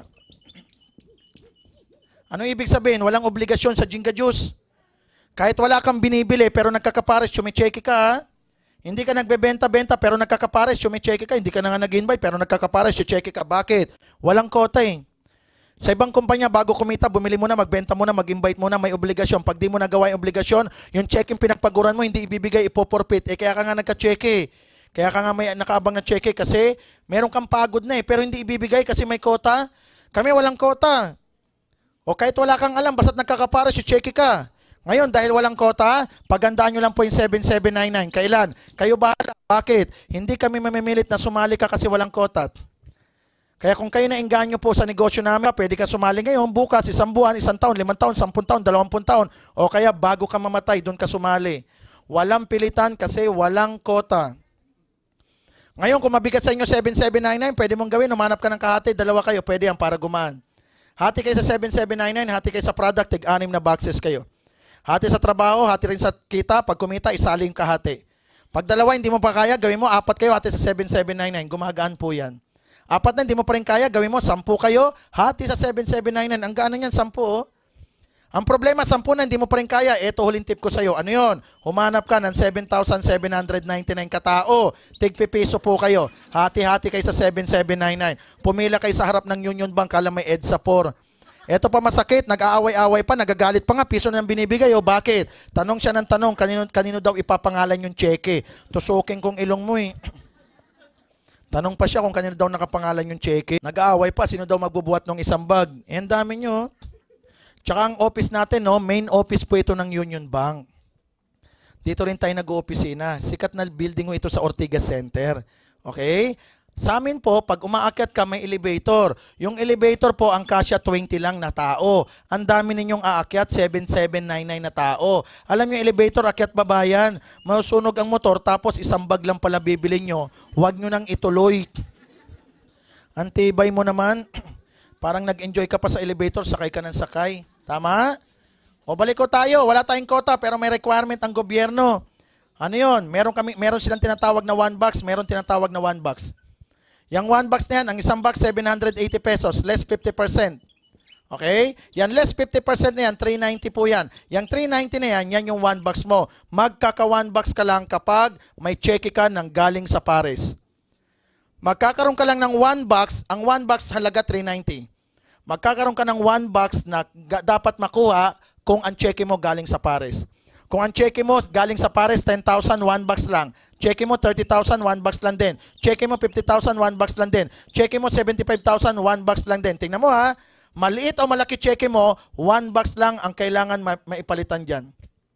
Ano ibig sabihin? Walang obligasyon sa Jinga Juice. Kahit wala kang binibili, pero nagkakapares, chumicheke ka ha? Hindi ka nagbebenta-benta pero nagkakapares, chumicheke ka. Hindi ka na nga nag-invite pero nagkakapares, chumicheke ka. Bakit? Walang kota eh. Sa ibang kumpanya, bago kumita, bumili mo na, magbenta mo na, mag-invite mo na, may obligasyon. Pag di mo nagawa yung obligasyon, yung checking pinagpaguran mo, hindi ibibigay, ipoporpit. Eh kaya ka nga nagka-cheke. Kaya ka nga may nakaabang na cheke kasi meron kang pagod na eh. Pero hindi ibibigay kasi may kota. Kami walang kota. O kahit wala kang alam, basta't nagkakapares, chumicheke ka. Ngayon, dahil walang kota, pagandaan nyo lang po yung 7799. Kailan? Kayo bahala. Bakit? Hindi kami mamimilit na sumali ka kasi walang kota. Kaya kung kayo naengganyo po sa negosyo namin, pwede ka sumali ngayon, bukas, 1 buwan, 1 taon, 5 taon, 10 taon, 20 taon. O kaya bago ka mamatay, doon ka sumali. Walang pilitan kasi walang kota. Ngayon, kung mabigat sa inyo 7799, pwede mong gawin, umanap ka ng kahati, 2 kayo, pwede yan para gumaan. Hati kayo sa 7799, hati kayo sa product, tig-6 na boxes kayo. Hati sa trabaho, hati rin sa kita. Pag kumita, isali yung kahati. Pag 2, hindi mo pa kaya, gawin mo 4 kayo, hati sa 7799. Gumagaan po yan. 4 na, hindi mo pa rin kaya, gawin mo 10 kayo, hati sa 7799. Ang gaan niyan, 10 oh. Ang problema, 10 na, hindi mo pa rin kaya. Ito, huling tip ko sa'yo. Ano yun? Humanap ka ng 7,799 katao. Tig-pipiso po kayo. Hati-hati kayo sa 7,799. Pumila kayo sa harap ng Union Bank, kala may EDSA 4. Ito pa masakit, nag-aaway-aaway pa, nagagalit pa nga, piso na yung binibigay. O bakit? Tanong siya ng tanong, kanino daw ipapangalan yung cheque? Tusukin kong ilong mo eh. Tanong pa siya kung kanino daw nakapangalan yung cheque. Nag-aaway pa, sino daw magbubuhat ng isang bag? Eh, ang dami nyo. Tsaka ang office natin, no, main office po ito ng Union Bank. Dito rin tayo nag-oopisina. Sikat na building mo ito sa Ortigas Center. Okay? Sa amin po, pag umaakyat ka, may elevator. Yung elevator po, ang kasya 20 lang na tao. Ang dami ninyong aakyat, 7,799 na tao. Alam yung elevator, akyat babayan. Masusunog ang motor, tapos isang bag lang pala bibili nyo. Huwag nyo nang ituloy. Antibay mo naman. Parang nag-enjoy ka pa sa elevator, sakay ka ng sakay. Tama? O balik ko tayo, wala tayong quota pero may requirement ang gobyerno. Ano yun? Meron silang tinatawag na 1 box, meron tinatawag na 1 box. Yung 1 box na yan, ang isang box 780 pesos, less 50%. Okay? Yan less 50% na yan, 390 po yan. Yung 390 na yan, yan yung 1 box mo. Magkaka 1 box ka lang kapag may cheque ka ng galing sa pares. Magkakaroon ka lang ng 1 box, ang 1 box halaga 390. Magkakaroon ka ng 1 box na dapat makuha kung ang cheque mo galing sa pares. Kung ang cheque mo galing sa pares, 10,000, 1 box lang. Cheque mo 30,000, 1 box lang din. Cheque mo 50,000, 1 box lang din. Cheque mo 75,000, 1 box lang din. Tingnan mo ha, maliit o malaki cheque mo, 1 box lang ang kailangan maipalitan dyan.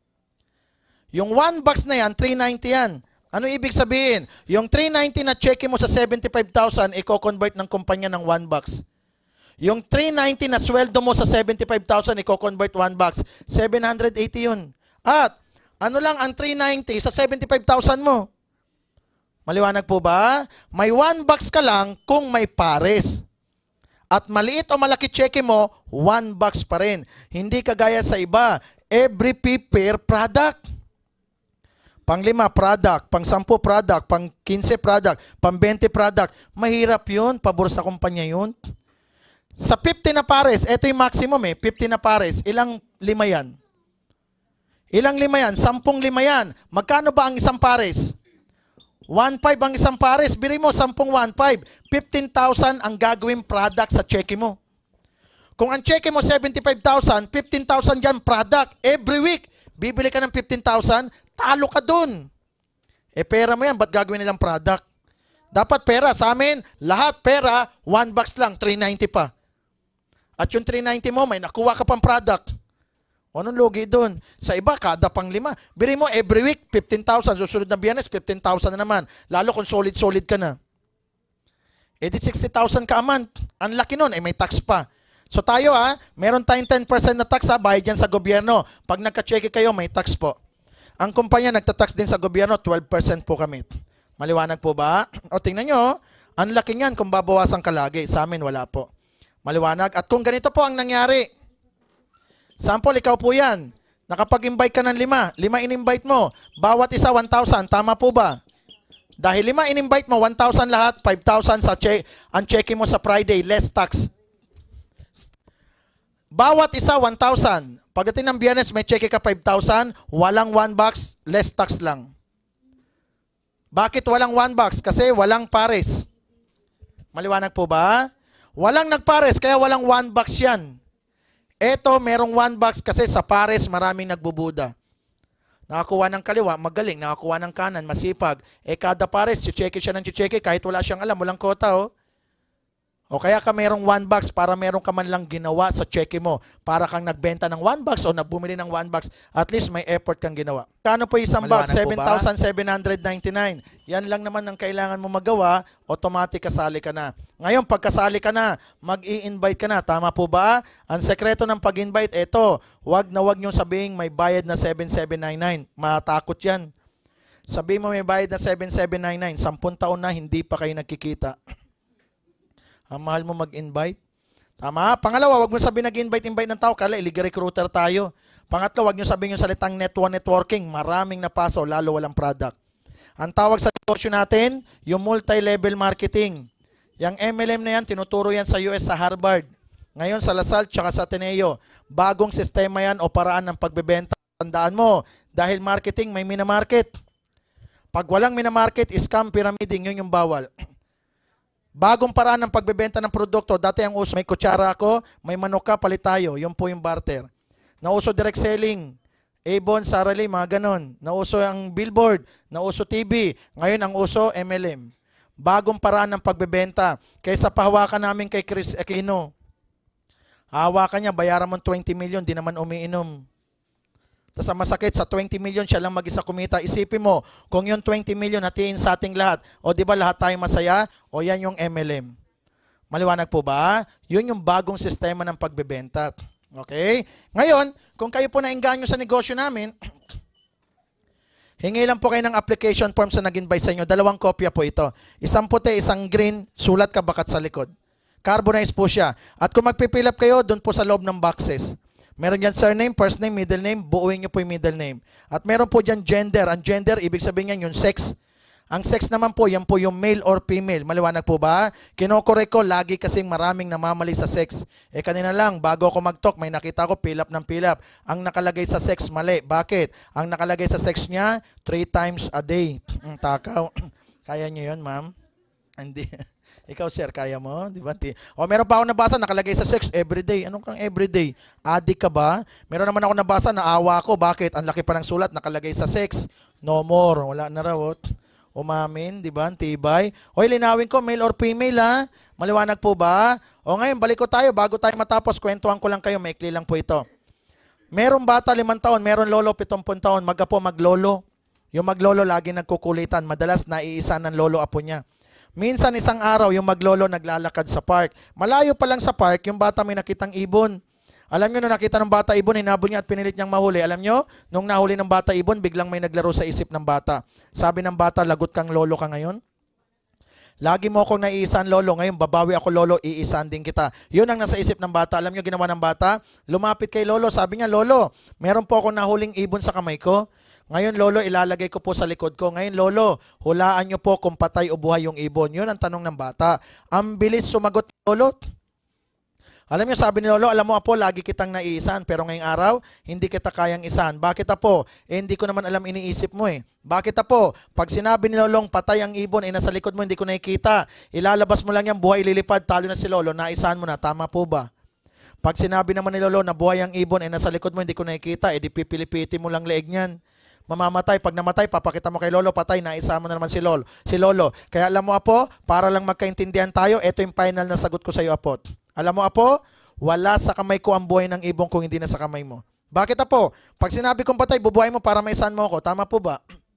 Yung 1 box na yan, 390 yan. Ano ibig sabihin? Yung 390 na cheque mo sa 75,000, i-convert ng kumpanya ng 1 box. Yung 390 na sweldo mo sa 75,000, i-convert 1 box. 780 yun. At ano lang ang 390 sa 75,000 mo? Maliwanag po ba? May 1 box ka lang kung may pares. At maliit o malaki cheque mo, 1 box pa rin. Hindi kagaya sa iba. Every per product. Pang 5 product, pang 10 product, pang 15 product, pang 20 product. Mahirap yun. Pabor sa kumpanya yun. Sa 50 na pares, ito yung maximum eh. 50 na pares, ilang 5 yan? Ilang 5 yan? 10 5 yan. Magkano ba ang isang pares? 1.5 ang isang pares. Bili mo, 10 1.5. 15,000 ang gagawing product sa cheque mo. Kung ang cheque mo 75,000, 15,000 yan product. Every week, bibili ka ng 15,000, talo ka dun. Eh pera mo yan, ba't gagawin nilang product? Dapat pera. Sa amin, lahat pera, 1 box lang, 390 pa. At yung 390 mo, may nakuha ka pang product. O anong logi doon? Sa iba, kada pang 5. Bili mo every week, 15,000. Susunod na Biyernes, 15,000 na naman. Lalo kung solid-solid ka na. Eh di 60,000 ka a month. Ang laki nun, eh may tax pa. So tayo meron tayong 10% na tax bayad yan sa gobyerno. Pag nagka-cheque kayo, may tax po. Ang kumpanya nagtatax din sa gobyerno, 12% po kami. Maliwanag po ba? O tingnan nyo, ang laki niyan kung babawasan ka lagi. Sa amin, wala po. Maliwanag. At kung ganito po ang nangyari, sample, ikaw po yan. Nakapag-invite ka ng 5. 5 in-invite mo. Bawat isa 1,000. Tama po ba? Dahil 5 in-invite mo, 1,000 lahat, 5,000 sa ang check mo sa Friday, less tax. Bawat isa 1,000. Pagdating ng Biyernes, may check ka 5,000. Walang 1 box, less tax lang. Bakit walang 1 box? Kasi walang pares. Maliwanag po ba? Walang nagpares, kaya walang 1 box yan. Eto, merong 1 box kasi sa pares maraming nagbubuda. Nakakuha ng kaliwa, magaling. Nakakuha ng kanan, masipag. Eh kada pares, chicheke siya ng chicheke kahit wala siyang alam, walang kota oh. O kaya ka merong 1 box para meron ka man lang ginawa sa cheque mo. Para kang nagbenta ng 1 box o bumili ng 1 box, at least may effort kang ginawa. Kano po isang box? 7,799. Yan lang naman ang kailangan mo magawa, automatic kasali ka na. Ngayon, pag kasali ka na, mag-i-invite ka na. Tama po ba? Ang sekreto ng pag-invite, eto, wag niyong sabihin may bayad na 7,799. Matakot yan. Sabihin mo may bayad na 7,799. 10 taon na, hindi pa kayo nagkikita. Ang mahal mo mag-invite. Tama. Pangalawa, wag mo sabihin nag-invite ng tao. Kala, illegal recruiter tayo. Pangatlo, wag nyo sabihin yung salitang networking. Maraming napaso, lalo walang product. Ang tawag sa negosyo natin, yung multi-level marketing. Yung MLM na yan, tinuturo yan sa US, sa Harvard. Ngayon sa Lasal tsaka sa Ateneo, bagong sistema yan o paraan ng pagbebenta. Tandaan mo, dahil marketing may minamarket. Pag walang minamarket, scam, pyramiding, yun yung bawal. Bagong paraan ng pagbebenta ng produkto. Dati ang uso, may kutsara ako, may manok ka, palit tayo. Yun po yung barter. Nauso direct selling. Avon, Sarali, mga ganon. Nauso ang billboard, nauso TV. Ngayon ang uso, MLM. Bagong paraan ng pagbebenta. Kaysa pahawakan namin kay Chris Aquino. Hawakan niya, bayaran mo 20 million, di naman umiinom. Tapos ang masakit, sa 20 million siya lang mag-isa kumita. Isipin mo, kung yung 20 million hatiin sa ating lahat, o di ba lahat tayo masaya, o yan yung MLM. Maliwanag po ba? Yun yung bagong sistema ng pagbebenta. Okay? Ngayon, kung kayo po naengganyo sa negosyo namin, hingi lang po kayo ng application form sa nag-invite sa inyo. 2 kopya po ito. Isang puti, isang green, sulat ka bakat sa likod. Carbonized po siya. At kung magpipill up kayo, doon po sa loob ng boxes. Meron dyan surname, first name, middle name, buuin nyo po yung middle name. At meron po dyan gender. Ang gender, ibig sabihin yan yung sex. Ang sex naman po, yan po yung male or female. Maliwanag po ba? Kinokorek ko, lagi kasing maraming namamali sa sex. Kanina lang, bago ako mag-talk, may nakita ko, fill up ng fill up. Ang nakalagay sa sex, mali. Bakit? Ang nakalagay sa sex niya, 3 times a day. Takaw. Kaya nyo yun, ma'am? Hindi. Ikaw, sir, kaya mo? Di ba? O, meron pa ako nabasa, nakalagay sa sex, everyday. Anong kang everyday? Addict ka ba? Meron naman ako nabasa, naawa ko. Bakit? Ang laki pa ng sulat, nakalagay sa sex. No more. Wala na raw. Umamin, di ba? Tibay. Hoy, linawin ko, male or female, ha? Maliwanag po ba? O ngayon, balik ko tayo. Bago tayo matapos, kwentuhan ko lang kayo. Maikli lang po ito. Merong bata, 5 taon. Meron lolo, 70 taon. Magapo, maglolo. Yung maglolo, lagi nagkukulitan. Madalas, naiisa ng lolo apo niya. Minsan isang araw, yung maglolo naglalakad sa park. Malayo pa lang sa park, yung bata may nakitang ibon. Alam nyo, nung nakita ng bata ibon, hinabol niya at pinilit niyang mahuli. Alam nyo, nung nahuli ng bata ibon, biglang may naglaro sa isip ng bata. Sabi ng bata, lagot kang lolo ka ngayon? Lagi mo akong naiisan lolo, ngayon babawi ako lolo, iisan din kita. Yun ang nasa isip ng bata. Alam nyo ginawa ng bata? Lumapit kay lolo, sabi niya, lolo, meron po ako nahuling ibon sa kamay ko. Ngayon, lolo, ilalagay ko po sa likod ko. Ngayon, lolo, hulaan nyo po kung patay o buhay yung ibon. Yun ang tanong ng bata. Ang bilis sumagot, lolo. Alam nyo, sabi ni lolo, alam mo, apo, lagi kitang naiisan. Pero ngayong araw, hindi kita kayang isan. Bakit, apo? Hindi ko naman alam iniisip mo eh. Bakit, apo? Pag sinabi ni lolong patay ang ibon, nasa likod mo, hindi ko nakikita. Ilalabas mo lang yan, buhay lilipad, talo na si lolo, naisan mo na. Tama po ba? Pag sinabi naman ni lolo na buhay ang ibon, nasa likod mo, hindi ko nakikita, di pipilipiti mo lang leeg niyan. Mamamatay. Pag namatay, papakita mo kay lolo, patay, naisama na naman si lolo. Kaya alam mo, apo, para lang magkaintindihan tayo, ito yung final na sagot ko sa iyo, apo. Alam mo, apo, wala sa kamay ko ang buhay ng ibon kung hindi na sa kamay mo. Bakit, apo? Pag sinabi kong patay, bubuhay mo para maisan mo ako. Tama po ba?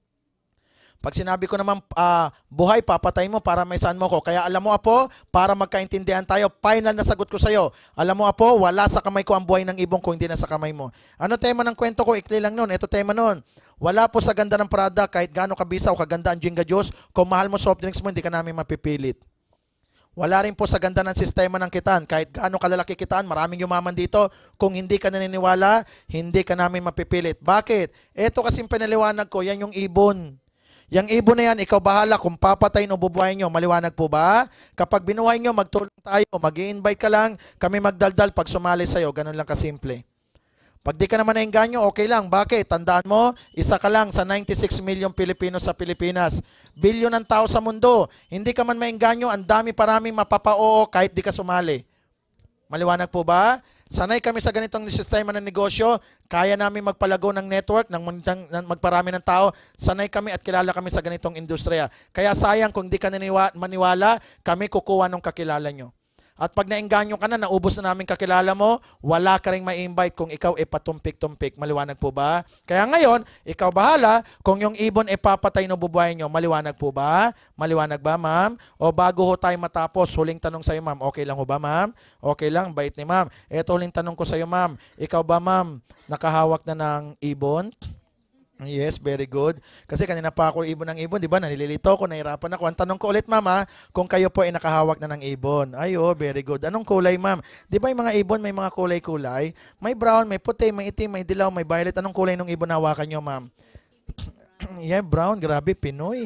Pag sinabi ko naman buhay, papatay mo para maisan mo ako. Kaya alam mo, apo, para magkaintindihan tayo, final na sagot ko sa iyo. Alam mo, apo, wala sa kamay ko ang buhay ng ibon kung hindi na sa kamay mo. Ano tema ng kwento ko? Ikli lang nun. Ito tema nun. Wala po sa ganda ng product, kahit gaano kabisa o kaganda ang Jinga Juice, kung mahal mo soft drinks mo, hindi ka namin mapipilit. Wala rin po sa ganda ng sistema ng kitaan, kahit gaano kalalaki kitaan, maraming yumaman dito, kung hindi ka naniniwala, hindi ka namin mapipilit. Bakit? Ito kasing pinaliwanag ko, yan yung ibon. Yang ibon na yan, ikaw bahala kung papatayin o bubuhayin nyo. Maliwanag po ba? Kapag binuhay nyo, magtulong tayo, mag-i-invite ka lang, kami magdaldal pag sumali sa'yo. Ganun lang kasimple. Pag di ka naman nainganyo, okay lang. Bakit? Tandaan mo, isa ka lang sa 96 million Filipinos sa Pilipinas. Bilyon ng tao sa mundo. Hindi ka man maingganyo, ang dami paraming mapapa-oo kahit di ka sumali. Maliwanag po ba? Sanay kami sa ganitong sistema ng negosyo. Kaya namin magpalago ng network, ng magparami ng tao. Sanay kami at kilala kami sa ganitong industriya. Kaya sayang kung di ka maniwala, kami kukuha ng kakilala nyo. At pag naengganyo ka na, naubos na namin kakilala mo, wala ka rin ma-invite kung ikaw patumpik-tumpik. Maliwanag po ba? Kaya ngayon, ikaw bahala kung yung ibon papatay no bubuhayin nyo. Maliwanag po ba? Maliwanag ba, ma'am? O bago ho tayo matapos, huling tanong sa'yo, ma'am. Okay lang ho ba, ma'am? Okay lang, bait ni ma'am. Ito huling tanong ko sa'yo, ma'am. Ikaw ba, ma'am, nakahawak na ng ibon? Yes, very good. Kasi kanina pa ako ibon ng ibon, di ba? Nalilito ako, nahirapan ako. Ang tanong ko ulit, ma'am, kung kayo po ay nakahawak na ng ibon. Ay, oh, very good. Anong kulay, ma'am? Di ba yung mga ibon may mga kulay-kulay? May brown, may puti, may itim, may dilaw, may violet. Anong kulay ng ibon na hawakan nyo, ma'am? Yeah, brown. Grabe, Pinoy.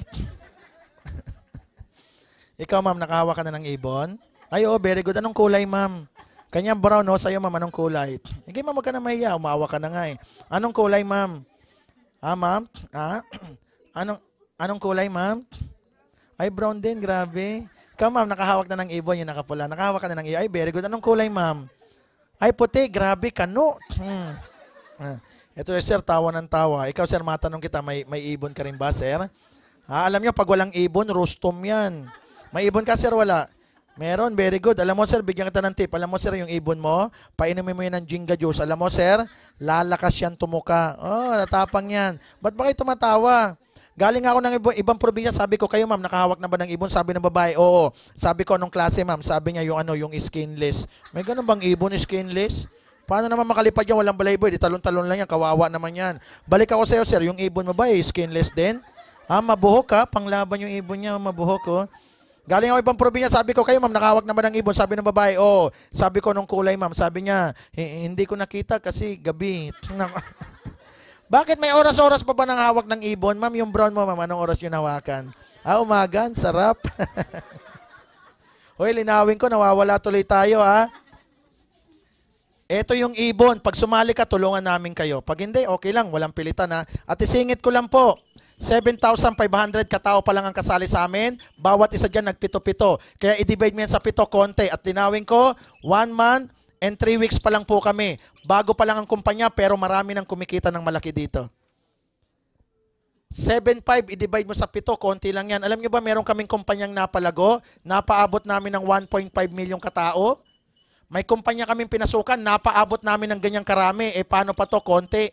Ikaw, ma'am, nakahawak ka na ng ibon? Ay, oh, very good. Anong kulay, ma'am? Kanyang brown, no? Sa'yo, ma'am, anong kulay? Hindi, ma'am, wag ka na mahiya. Umawa ka na nga eh. Anong kulay, ma'am? Ma'am? Anong kulay, ma'am? Ay, brown din, grabe. Ikaw, ma'am, nakahawak na ng ibon, yung nakapula. Nakahawak ka na ng ibon. Ay, very good. Anong kulay, ma'am? Ay, puti, grabe, kano. Ito, sir, tawa ng tawa. Ikaw, sir, matanong kita, may ibon ka rin ba, sir? Alam nyo, pag walang ibon, rustom yan. May ibon ka, sir, wala? Meron, very good. Alam mo, sir, bigyan kita ng tip. Alam mo, sir, yung ibon mo, painumin mo yan ng Jinga Juice. Alam mo, sir, lalakas yan tumuka. Oh, natapang yan. Ba't ba kayo tumatawa? Galing ako ng ibang probinsya, sabi ko, kayo, ma'am, nakahawak na ba ng ibon? Sabi ng babae, oo. Sabi ko, anong klase, ma'am? Sabi niya, yung skinless. May ganun bang ibon, skinless? Paano naman makalipad yan? Walang balayboy. Di talon-talon lang yan. Kawawa naman yan. Balik ako sa'yo, sir. Yung ibon mo ba, skinless din? Mabuhok ka. Panglaban yung ibon niya. Mabuhok, oh. Galing ako ibang probinsya, sabi ko, kayo, ma'am, nakahawak na ba ng ibon? Sabi ng babae, oo. Sabi ko, nung kulay, ma'am. Sabi niya, hindi ko nakita kasi gabi. Bakit may oras-oras pa ba ng hawak ng ibon? Ma'am, yung brown mo, ma'am, anong oras yung hawakan? Umagan, sarap. Hoy, linawin ko, nawawala tuloy tayo, ha? Ito yung ibon. Pag sumali ka, tulungan namin kayo. Pag hindi, okay lang, walang pilitan, ha? At isingit ko lang po, 7,500 katao pa lang ang kasali sa amin. Bawat isa dyan nagpito-pito. Kaya i-divide mo yan sa pito, konti. At linawin ko, 1 month and 3 weeks pa lang po kami. Bago pa lang ang kumpanya, pero marami nang kumikita ng malaki dito. 7,500, i-divide mo sa pito, konti lang yan. Alam nyo ba, meron kaming kumpanyang napalago, napaabot namin ng 1.5 milyong katao. May kumpanya kaming pinasukan, napaabot namin ng ganyang karami. Paano pa to? Konti.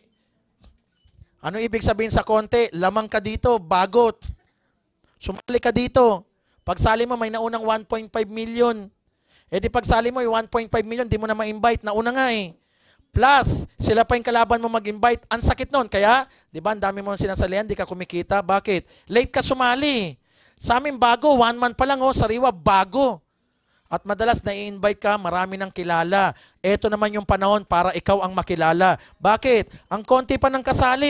Ano ibig sabihin sa konti? Lamang ka dito, bagot. Sumali ka dito. Pagsali mo, may naunang 1.5 million. Di pagsali mo, yung 1.5 million, di mo na ma-invite. Nauna nga eh. Plus, sila pa yung kalaban mo mag-invite. Ang sakit nun. Kaya, di ba, ang dami mo sinasalihan, di ka kumikita. Bakit? Late ka sumali. Sa amin, bago. 1 month pa lang, sariwa, bago. At madalas na-i-invite ka, marami nang kilala. Ito naman yung panahon para ikaw ang makilala. Bakit? Ang konti pa ng kasali,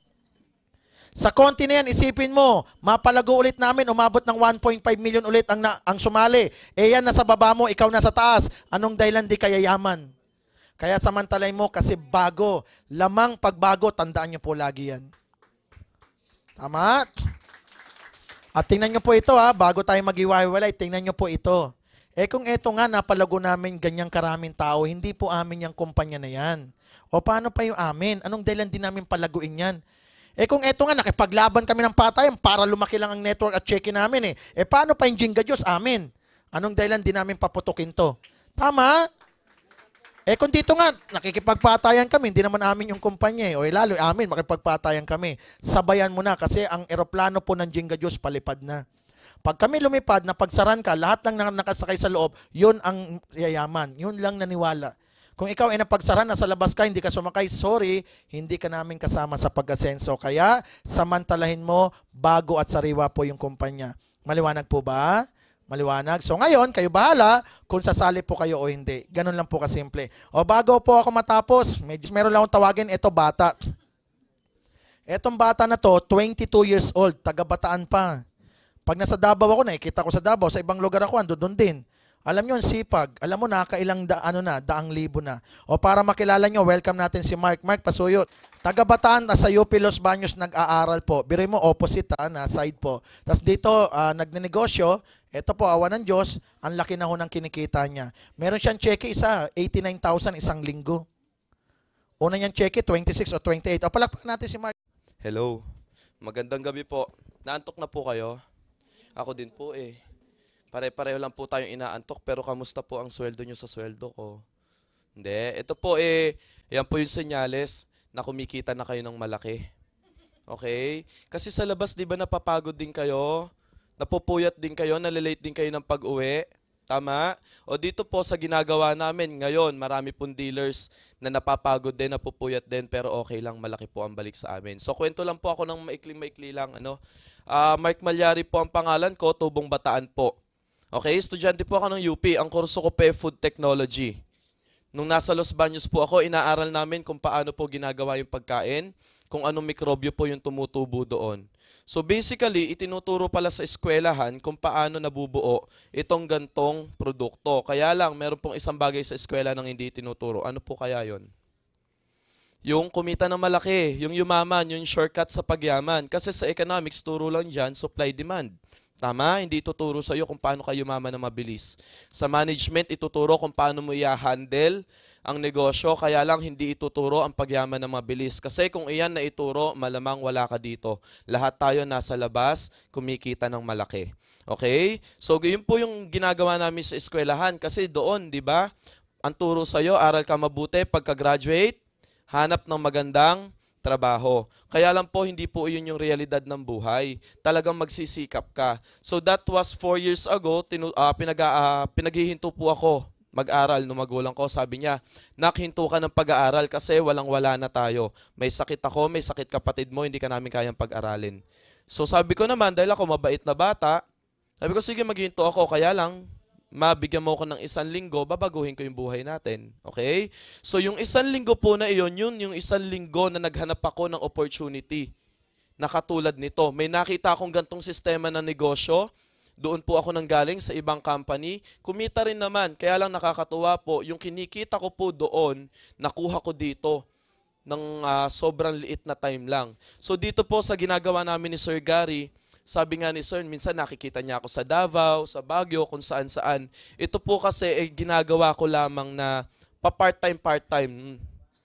Sa konti na yan, isipin mo, mapalago ulit namin, umabot ng 1.5 million ulit ang sumali. Yan, nasa baba mo, ikaw nasa taas. Anong dahilan di kaya yaman? Kaya samantalay mo kasi bago. Lamang pagbago, tandaan nyo po lagi yan. Tama? At tingnan nyo po ito, bago tayo mag-iwaiwalay, tingnan nyo po ito. Kung eto nga, napalago namin ganyang karaming tao, hindi po amin yung kumpanya na yan. O paano pa yung amin? Anong dahilan din namin palaguin yan? Kung eto nga, nakipaglaban kami ng patayan para lumaki lang ang network at check-in namin paano pa yung Jinga Juice? Amin. Anong dahilan din namin paputukin to? Tama? Kung dito nga, nakikipagpatayan kami, hindi naman amin yung kumpanya O lalo, amin, makipagpatayan kami. Sabayan mo na kasi ang eroplano po ng Jinga Juice palipad na. Pag kami lumipad, na pagsaran ka, lahat lang nakasakay sa loob, yun ang yayaman. Yun lang naniwala. Kung ikaw ay napagsaran, nasa labas ka, hindi ka sumakay, sorry, hindi ka namin kasama sa pag-asenso. Kaya, samantalahin mo, bago at sariwa po yung kumpanya. Maliwanag po ba? Maliwanag. So ngayon, kayo bahala kung sasali po kayo o hindi. Ganun lang po kasimple. O bago po ako matapos, meron lang akong tawagin, ito bata. Etong bata na to, 22 years old, taga-Bataan pa. Pag nasa Davao ako, nakikita ko sa Davao, sa ibang lugar ako, andun din. Alam nyo, sipag. Alam mo, nakakailang daang libo na. O para makilala nyo, welcome natin si Mark. Mark, pasuyot. Taga-Bataan, sa UP Los Baños nag-aaral po. Biruin mo, opposite na side po. Tapos dito, nagnenegosyo. Ito po, awa ng Diyos, ang laki na ho ng kinikita niya. Meron siyang cheque isa, 89,000 isang linggo. Una niyang cheque, 26 o 28. O palakpakan natin si Mark. Hello. Magandang gabi po. Naantok na po kayo? Ako din po Pare-pareho lang po tayong inaantok, pero kamusta po ang sweldo nyo sa sweldo ko? Hindi. Ito po yan po yung senyales na kumikita na kayo ng malaki. Okay? Kasi sa labas, di ba napapagod din kayo? Napupuyat din kayo, nalilate din kayo ng pag-uwi. Tama? O dito po sa ginagawa namin ngayon, marami pong dealers na napapagod din, napupuyat din, pero okay lang, malaki po ang balik sa amin. So kwento lang po ako ng maikling-maikli lang. Mark Malyari po ang pangalan ko, Tubong Bataan po. Okay, estudyante po ako ng UP. Ang kurso ko pa Food Technology. Nung nasa Los Baños po ako, inaaral namin kung paano po ginagawa yung pagkain, kung anong mikrobyo po yung tumutubo doon. So basically, itinuturo pala sa eskwelahan kung paano nabubuo itong gantong produkto. Kaya lang, meron pong isang bagay sa eskwela nang hindi itinuturo. Ano po kaya yon? Yung kumita ng malaki, yung yumaman, yung shortcut sa pagyaman. Kasi sa economics, turo lang dyan, supply-demand. Tama? Hindi ituturo sa iyo kung paano ka yumaman na mabilis. Sa management, ituturo kung paano mo i-handle ang negosyo, kaya lang hindi ituturo ang pagyaman na mabilis. Kasi kung iyan na ituro, malamang wala ka dito. Lahat tayo nasa labas, kumikita ng malaki. Okay? So, yun po yung ginagawa namin sa eskwelahan. Kasi doon, di ba, ang turo sa'yo, aral ka mabuti, pagka-graduate, hanap ng magandang trabaho. Kaya lang po, hindi po yun yung realidad ng buhay. Talagang magsisikap ka. So that was 4 years ago, pinaghihinto po ako mag-aral no magulang ko. Sabi niya, nak, hinto ka ng pag-aaral kasi walang-wala na tayo. May sakit ako, may sakit kapatid mo, hindi ka namin kayang pag-aralin. So sabi ko naman, dahil ako mabait na bata, sabi ko, sige, maghinto ako. Kaya lang, mabigyan mo ko ng 1 linggo, babaguhin ko yung buhay natin. Okay? So yung 1 linggo po na iyon, yun yung 1 linggo na naghanap ako ng opportunity na katulad nito. May nakita akong gantong sistema ng negosyo. Doon po ako nanggaling sa ibang company. Kumita rin naman. Kaya lang nakakatuwa po, yung kinikita ko po doon, nakuha ko dito ng sobrang liit na time lang. So dito po sa ginagawa namin ni Sir Gary, sabi nga ni Sir, minsan nakikita niya ako sa Davao, sa Baguio, kung saan-saan. Ito po kasi ginagawa ko lamang na pa-part-time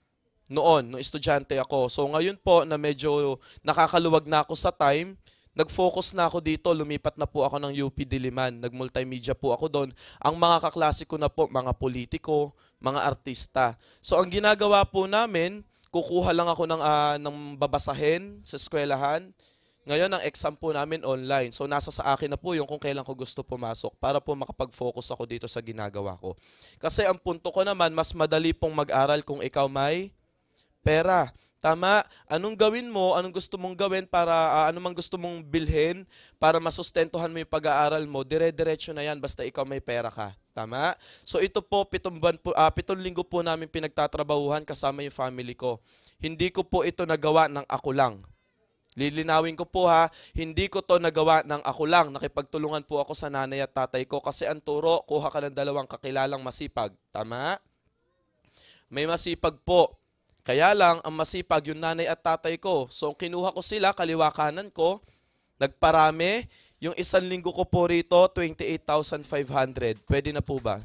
noon, nung estudyante ako. So ngayon po na medyo nakakaluwag na ako sa time, nag-focus na ako dito, lumipat na po ako ng UP Diliman, nag-multimedia po ako doon. Ang mga kaklase ko na po, mga politiko, mga artista. So ang ginagawa po namin, kukuha lang ako ng babasahin sa eskwelahan. Ngayon, ang exam po namin online. So, nasa sa akin na po yung kung kailan ko gusto pumasok para po makapag-focus ako dito sa ginagawa ko. Kasi ang punto ko naman, mas madali pong mag-aral kung ikaw may pera. Tama? Anong gawin mo? Anong gusto mong gawin para, ano mang gusto mong bilhin para masustentuhan mo yung pag-aaral mo? Dire-diretso na yan basta ikaw may pera ka. Tama? So, ito po, 7 linggo po namin pinagtatrabahuhan kasama yung family ko. Hindi ko po ito nagawa ng ako lang. Lilinawin ko po ha, hindi ko to nagawa ng ako lang. Nakipagtulungan po ako sa nanay at tatay ko kasi ang turo, kuha ka ng 2 kakilalang masipag. Tama? May masipag po. Kaya lang, ang masipag yung nanay at tatay ko. So, kinuha ko sila, kaliwa kanan ko, nagparami. Yung 1 linggo ko po rito, 28,500. Pwede na po ba?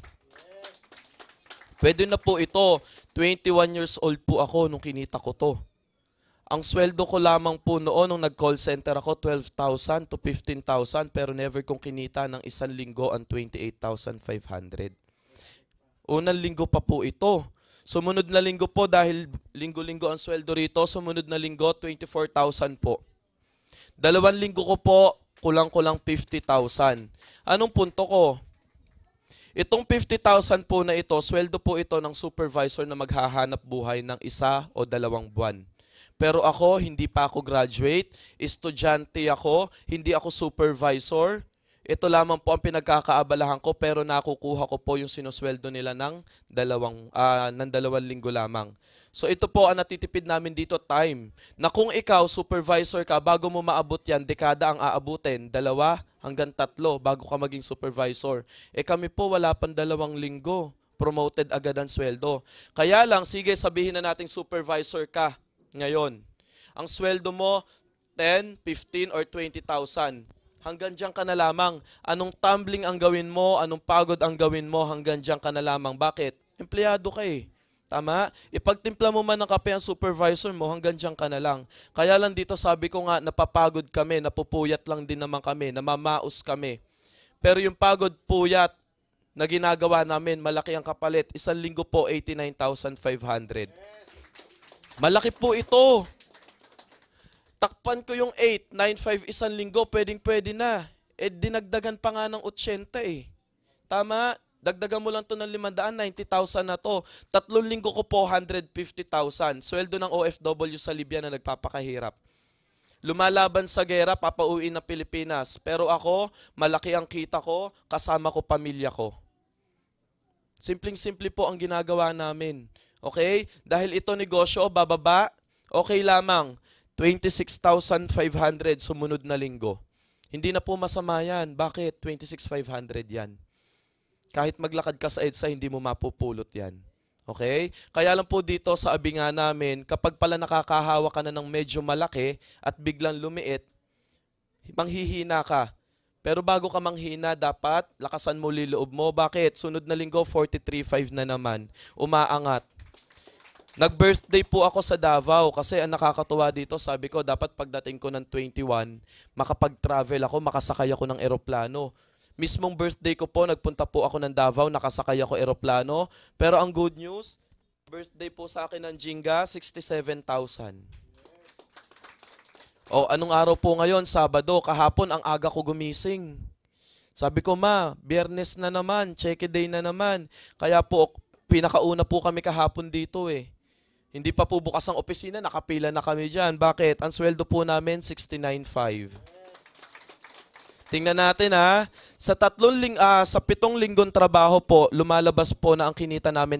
Pwede na po ito. 21 years old po ako nung kinita ko to. Ang sweldo ko lamang po noon nung nag-call center ako, 12,000 to 15,000 pero never kong kinita ng 1 linggo ang 28,500. Unang linggo pa po ito. Sumunod na linggo po dahil linggo-linggo ang sweldo rito, sumunod na linggo 24,000 po. 2 linggo ko po, kulang-kulang 50,000. Anong punto ko? Itong 50,000 po na ito, sweldo po ito ng supervisor na maghahanap buhay ng 1 o 2 buwan. Pero ako, hindi pa ako graduate, estudyante ako, hindi ako supervisor. Ito lamang po ang pinagkakaabalahan ko pero nakukuha ko po yung sinusweldo nila ng 2 linggo lamang. So ito po ang natitipid namin dito, time. Na kung ikaw, supervisor ka, bago mo maabot yan, dekada ang aabutin, 2 hanggang 3 bago ka maging supervisor. Kami po wala pang 2 linggo, promoted agad ang sweldo. Kaya lang, sige sabihin na nating supervisor ka. Ngayon, ang sweldo mo 10, 15, or 20,000. Hanggang diyan ka na lamang. Anong tumbling ang gawin mo, anong pagod ang gawin mo, hanggang diyan ka na lamang. Bakit? Empleyado ka eh. Tama? Ipagtimpla mo man ng kape ang supervisor mo, hanggang diyan ka na lang. Kaya lang dito sabi ko nga, napapagod kami, napupuyat lang din naman kami, namamaos kami. Pero yung pagod, puyat na ginagawa namin, malaki ang kapalit. 1 linggo po, 89,500. Malaki po ito. Takpan ko yung 8, 9, 5, 1 linggo, pwedeng-pwede na. Dinagdagan pa nga ng 80 eh. Tama? Dagdagan mo lang to ng 500, 90,000 na to. 3 linggo ko po, 150,000. Sweldo ng OFW sa Libya na nagpapakahirap. Lumalaban sa gera, papauwi na Pilipinas. Pero ako, malaki ang kita ko, kasama ko pamilya ko. Simpleng-simple po ang ginagawa namin. Okay? Dahil ito negosyo, bababa, okay lamang. 26,500 sumunod na linggo. Hindi na po masama yan. Bakit? 26,500 yan. Kahit maglakad ka sa EDSA, hindi mo mapupulot yan. Okay? Kaya lang po dito sa abinga namin, kapag pala nakakahawa ka na ng medyo malaki at biglang lumiit, manghihina ka. Pero bago ka manghina, dapat lakasan mo liloob mo. Bakit? Sunod na linggo, 43.5 na naman. Umaangat. Nag-birthday po ako sa Davao kasi ang nakakatuwa dito, sabi ko, dapat pagdating ko ng 21, makapag-travel ako, makasakay ako ng eroplano. Mismong birthday ko po, nagpunta po ako ng Davao, nakasakay ako eroplano. Pero ang good news, birthday po sa akin ng Jinga, 67,000. O, anong araw po ngayon? Sabado. Kahapon, ang aga ko gumising. Sabi ko, ma, Biyernes na naman, check day na naman. Kaya po, pinakauna po kami kahapon dito eh. Hindi pa po bukas ang opisina, nakapila na kami dyan. Bakit? Ang sweldo po namin, 69.5. Tingnan natin ha. Sa 7 linggong trabaho po, lumalabas po na ang kinita namin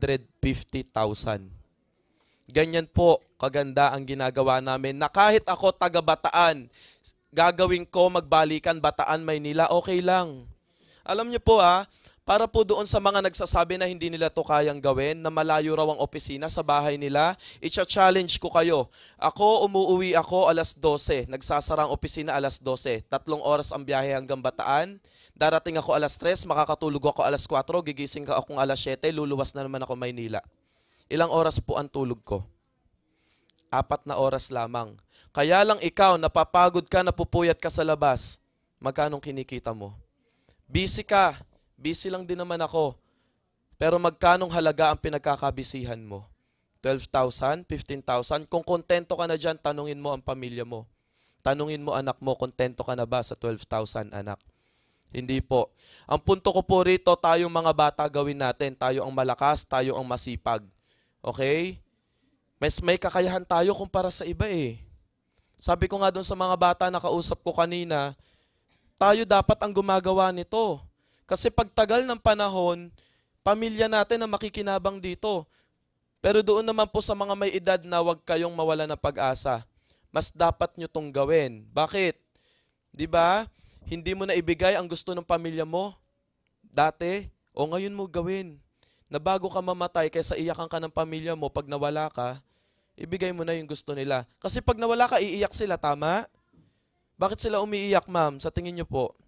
350,000. Ganyan po kaganda ang ginagawa namin na kahit ako taga Bataan, gagawin ko magbalikan Bataan, Maynila, okay lang. Alam niyo po para po doon sa mga nagsasabi na hindi nila to kayang gawin, na malayo raw ang opisina sa bahay nila, i-challenge ko kayo. Ako, umuwi ako alas 12, nagsasara ang opisina alas 12, 3 oras ang biyahe hanggang Bataan, darating ako alas 3, makakatulog ako alas 4, gigising ka akong alas 7, luluwas na naman ako Maynila. Ilang oras po ang tulog ko? 4 na oras lamang. Kaya lang ikaw, napapagod ka, napupuyat ka sa labas, magkanong kinikita mo? Busy ka. Busy lang din naman ako. Pero magkanong halaga ang pinagkakabisihan mo? 12,000? 15,000? Kung kontento ka na dyan, tanungin mo ang pamilya mo. Tanungin mo anak mo, kontento ka na ba sa 12,000 anak? Hindi po. Ang punto ko po rito, tayong mga bata gawin natin. Tayo ang malakas, tayo ang masipag. Okay? May kakayahan tayo kumpara sa iba eh. Sabi ko nga doon sa mga bata na kausap ko kanina, tayo dapat ang gumagawa nito. Kasi pagtagal ng panahon, pamilya natin ang makikinabang dito. Pero doon naman po sa mga may edad na huwag kayong mawala ng pag-asa. Mas dapat nyo tong gawin. Bakit? Di ba? Hindi mo na ibigay ang gusto ng pamilya mo dati o ngayon mo gawin. Na bago ka mamatay kaysa iyakan ka ng pamilya mo pag nawala ka, ibigay mo na yung gusto nila. Kasi pag nawala ka, iiyak sila, tama? Bakit sila umiiyak, ma'am? Sa tingin nyo po?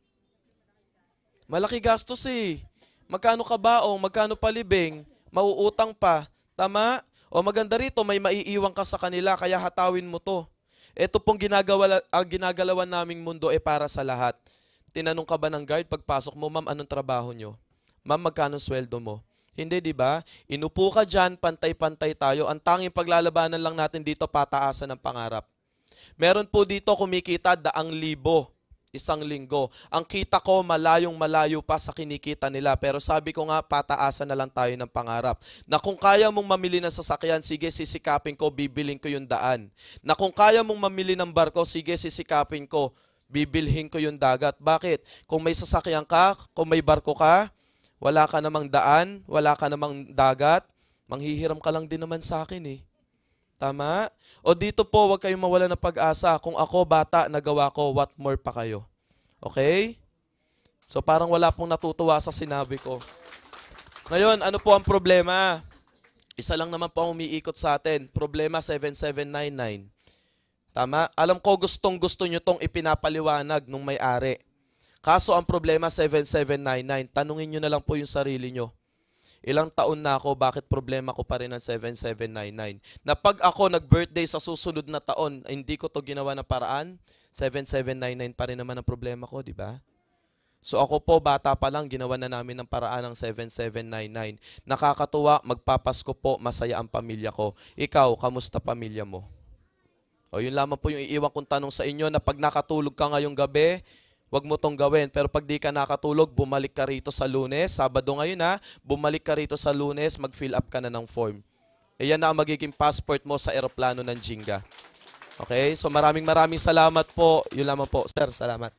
Malaki gastos eh. Magkano kabaong, magkano palibing, mauutang pa. Tama? O maganda rito, may maiiwan ka sa kanila, kaya hatawin mo to. Ito pong ginagalawan naming mundo para sa lahat. Tinanong ka ba ng guard pagpasok mo, ma'am, anong trabaho nyo? Ma'am, magkano sweldo mo? Hindi, di ba? Inupo ka dyan, pantay-pantay tayo. Ang tanging paglalabanan lang natin dito, pataasan ng pangarap. Meron po dito kumikita 100,000. Isang linggo. Ang kita ko malayong malayo pa sa kinikita nila. Pero sabi ko nga, pataasan na lang tayo ng pangarap. Na kung kaya mong mamili ng sasakyan, sige, sisikapin ko, bibiling ko yung daan. Na kung kaya mong mamili ng barko, sige, sisikapin ko, bibilhin ko yung dagat. Bakit? Kung may sasakyan ka, kung may barko ka, wala ka namang daan, wala ka namang dagat, manghihiram ka lang din naman sa akin eh. Tama? O dito po, huwag kayong mawala ng pag-asa. Kung ako, bata, nagawa ko, what more pa kayo? Okay? So parang wala pong natutuwa sa sinabi ko. Ngayon, ano po ang problema? Isa lang naman po ang umiikot sa atin. Problema 7799. Tama? Alam ko gustong-gusto nyo tong ipinapaliwanag nung may-ari. Kaso ang problema 7799. Tanungin nyo na lang po yung sarili nyo. Ilang taon na ako, bakit problema ko pa rin ang 7799? Na pag ako nag-birthday sa susunod na taon, hindi ko to ginawa ng paraan, 7799 pa rin naman ang problema ko, di ba? So ako po, bata pa lang, ginawa na namin ng paraan ng 7799. Nakakatuwa, magpapasko po, masaya ang pamilya ko. Ikaw, kamusta pamilya mo? O yun lamang po yung iiwan kong tanong sa inyo na pag nakatulog ka ngayong gabi, wag mo tong gawin. Pero pag di ka nakatulog, bumalik ka rito sa Lunes. Sabado ngayon bumalik ka rito sa Lunes, mag-fill up ka na ng form. Yan na ang magiging passport mo sa eroplano ng Jinga. Okay? So maraming salamat po. Yun lamang po. Sir, salamat.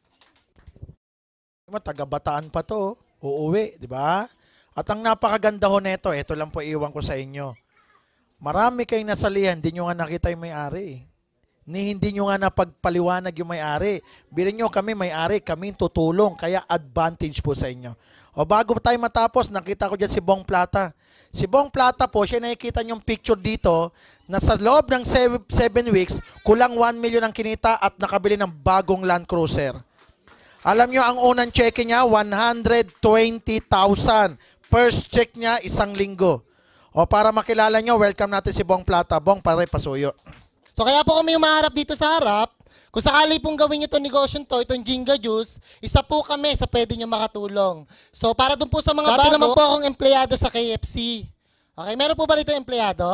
Taga-Bataan pa to. Uuwi, di ba? At ang napakaganda ho neto, ito lang po iwan ko sa inyo. Marami kayong nasalihan, di nyo nga nakita yung may-ari. Ni hindi nyo nga napagpaliwanag yung may-ari. Bilhin nyo kami may-ari, kami tutulong. Kaya advantage po sa inyo. O bago tayo matapos, nakita ko dyan si Bong Plata. Si Bong Plata po, siya nakikita yung picture dito na sa loob ng 7 weeks, kulang 1 million ang kinita at nakabili ng bagong Land Cruiser. Alam nyo, ang unang check niya, 120,000. First check niya, 1 linggo. O para makilala nyo, welcome natin si Bong Plata. Bong, pare, pasuyo. So kaya po kami umaharap dito sa harap. Kung sakali pong gawin nyo itong negosyo to, itong Jinga Juice, isa po kami sa pwede nyo makatulong. So para dun po sa mga dati naman po akong empleyado sa KFC. Okay, meron po ba rito empleyado?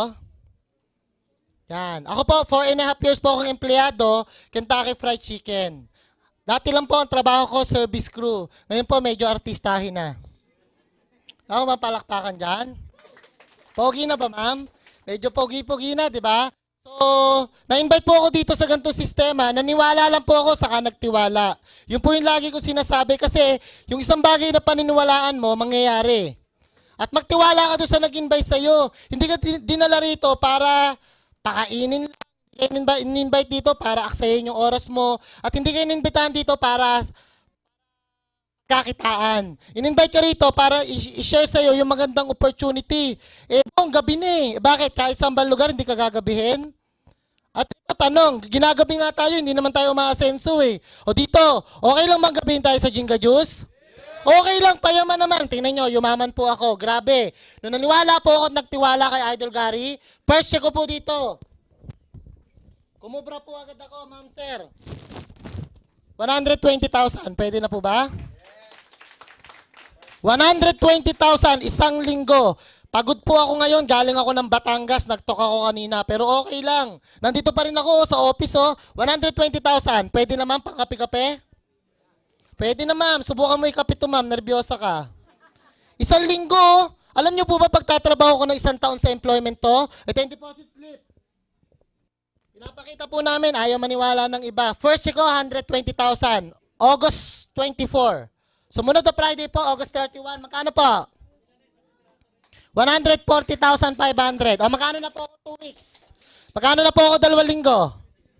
Yan. Ako po, 4.5 years po akong empleyado, Kentucky Fried Chicken. Dati lang po ang trabaho ko, service crew. Ngayon po, medyo artistahin na. Ako, mapalakpakan dyan. Pogi na ba, ma'am? Medyo pogi-pogi na, di ba? So, na-invite po ako dito sa ganitong sistema. Naniwala lang po ako, saka nagtiwala. Yun po yung lagi ko sinasabi kasi yung isang bagay na paniniwalaan mo, mangyayari. At magtiwala ka doon sa nag-invite sa'yo. Hindi ka dinala rito para pakainin lang. In-invite dito para aksayin yung oras mo. At hindi ka in-invitahan dito para kakitaan. In-invite ka rito para i-share sa'yo yung magandang opportunity. Eh, bong, gabi na eh. Bakit? Kahit saan ba lugar, hindi ka gagabihin? At ito, tanong, ginagabi nga tayo, hindi naman tayo umaasenso eh. O dito, okay lang magabihin tayo sa Jinga Juice? Okay lang, payaman naman. Tingnan nyo, yumaman po ako. Grabe. Nung naniwala po ako at nagtiwala kay Idol Gary, first check ko po dito. Kumubra po agad ako, ma'am sir. 120,000, pwede na po ba? 120,000, 1 linggo. Pagod po ako ngayon, galing ako ng Batangas, nagtok ako kanina, pero okay lang. Nandito pa rin ako sa office, oh. 120,000, pwede naman pang kape-kape? Pwede na ma'am, subukan mo ikape to ma'am, nervyosa ka. 1 linggo, oh. Alam nyo po ba pagtatrabaho ko ng 1 taon sa employment to? Ito yung deposit slip. Pinapakita po namin, ayaw maniwala ng iba. First check ko, 120,000, August 24. Sumunod na Friday po, August 31, magkano po? 140,500. O magkano na po ako 2 weeks? Magkano na po ako 2 linggo?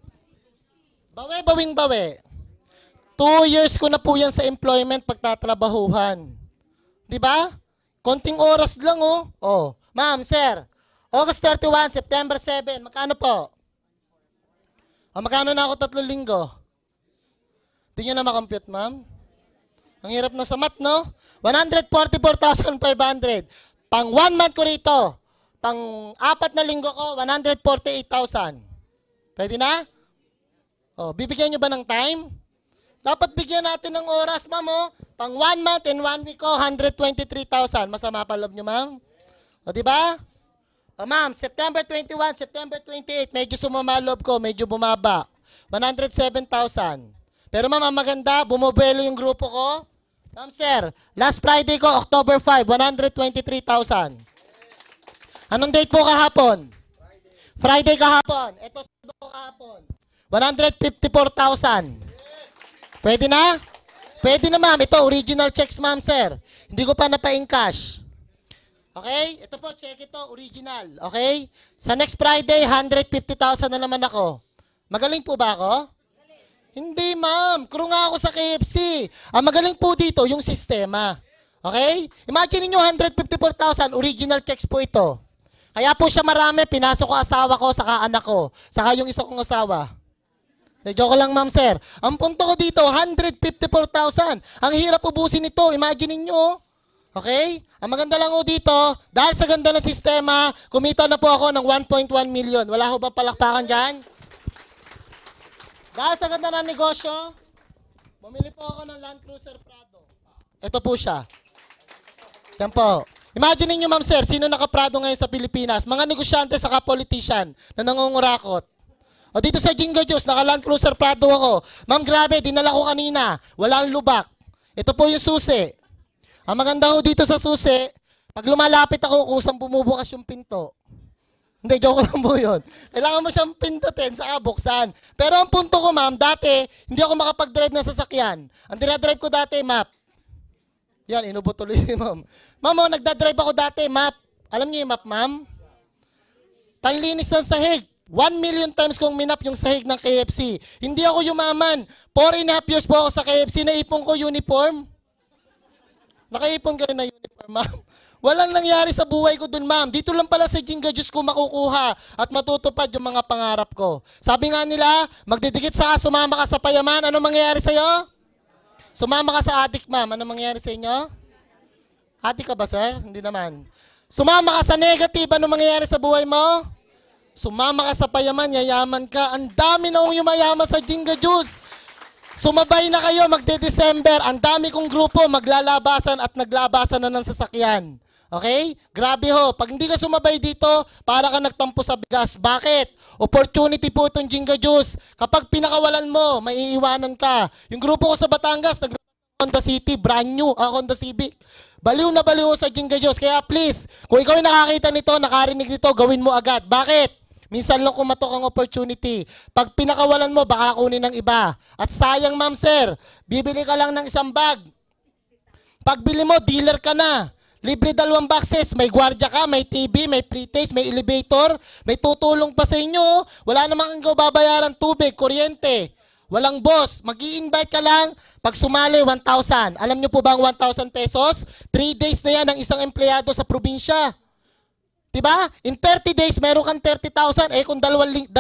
Bawi. 2 years ko na po yan sa employment pagtatrabahuhan. Diba? Konting oras lang oh. Oh, ma'am, sir. August 31, September 7, magkano po? O magkano na ako 3 linggo? Di nyo na makompute, ma'am? Ang hirap na sa math, no? 144,500. Pang 1 month ko rito. Pang 4 na linggo ko, 148,000. Pwede na? O, bibigyan nyo ba ng time? Dapat bigyan natin ng oras, ma'am, oh. Pang 1 month and 1 week ko, 123,000. Masama pa loob nyo, ma'am? O, diba? O, ma'am, September 21, September 28, medyo sumama loob ko, medyo bumaba. 107,000. Pero ma'am, ang maganda, bumobelo yung grupo ko. Ma'am sir, last Friday ko, October 5, 123,000. Anong date po kahapon? Friday kahapon. Ito sa ko kahapon. 154,000. Pwede na? Pwede na ma'am. Ito, original checks ma'am sir. Hindi ko pa napa-encash. Okay? Ito po, check ito, original. Okay? Sa next Friday, 150,000 na naman ako. Magaling po ba ako? Hindi, ma'am. Crew nga ako sa KFC. Ang magaling po dito, yung sistema. Okay? Imagine niyo 154,000, original checks po ito. Kaya po siya marami, pinasok ko asawa ko, saka anak ko, saka yung isa kong asawa. Joke lang, ma'am, sir. Ang punto ko dito, 154,000. Ang hirap ubusin ito, imagine niyo. Okay? Ang maganda lang ko dito, dahil sa ganda ng sistema, kumita na po ako ng 1.1 million. Wala ko ba palakpakan dyan? Dahil sa ganda ng negosyo, bumili po ako ng Land Cruiser Prado. Ito po siya. Yan po. Imagine niyo, ma'am sir, sino naka-Prado ngayon sa Pilipinas? Mga negosyante saka politician na nangungurakot. O dito sa Jinga Juice, naka-Land Cruiser Prado ako. Ma'am, grabe, dinala ko kanina. Walang lubak. Ito po yung susi. Ang maganda ko dito sa susi, pag lumalapit ako, kusang bumubukas yung pinto. Hindi, joke lang po yun. Kailangan mo siyang pindutin sa buksan. Pero ang punto ko, ma'am, dati, hindi ako makapag-drive ng sasakyan. Ang dinadrive ko dati, map. Yan, inubot tuloy si ma'am. Ma'am, nagdadrive ako dati, map. Alam niyo yung map, ma'am? Panlinis ng sahig. 1,000,000 times kong minap yung sahig ng KFC. Hindi ako yumaman. 4.5 years po ako sa KFC, naipon ko uniform. Nakaipon ka rin na uniform, ma'am. Walang nangyari sa buhay ko dun, ma'am. Dito lang pala sa Jinga Juice ko makukuha at matutupad yung mga pangarap ko. Sabi nga nila, magdidikit sumama ka sa payaman. Ano mangyayari sa'yo? Sumama ka sa adik, ma'am. Ano mangyayari sa inyo? Adik ka ba, sir? Hindi naman. Sumama ka sa negative. Ano mangyayari sa buhay mo? Sumama ka sa payaman, yayaman ka. Ang dami na kong yumayaman sa Jinga Juice. Sumabay na kayo, magde-December. Ang dami kong grupo, maglalabasan at naglabasan na ng sasakyan. Okay? Grabe ho. Pag hindi ka sumabay dito, para ka nagtampo sa bigas. Bakit? Opportunity po itong Jinga Juice. Kapag pinakawalan mo, maiiwanan ka. Yung grupo ko sa Batangas, Honda City, brand new, Honda Civic. Baliw na baliw sa Jinga Juice. Kaya please, kung ikaw ay nakakita nito, nakarinig nito, gawin mo agad. Bakit? Minsan lang kumatok ang opportunity. Pag pinakawalan mo, baka kunin ng iba. At sayang, ma'am, sir, bibili ka lang ng isang bag. Pagbili mo, dealer ka na. Libre 2 boxes, may gwardiya ka, may TV, may pre-taste, may elevator, may tutulong pa sa inyo. Wala namang ikaw babayaran tubig, kuryente. Walang boss, mag-i-invite ka lang, pag sumali, 1,000. Alam nyo po ba ang 1,000 pesos? 3 days na yan ng isang empleyado sa probinsya. Diba? In 30 days, meron kang 30,000. Eh kung 2,000,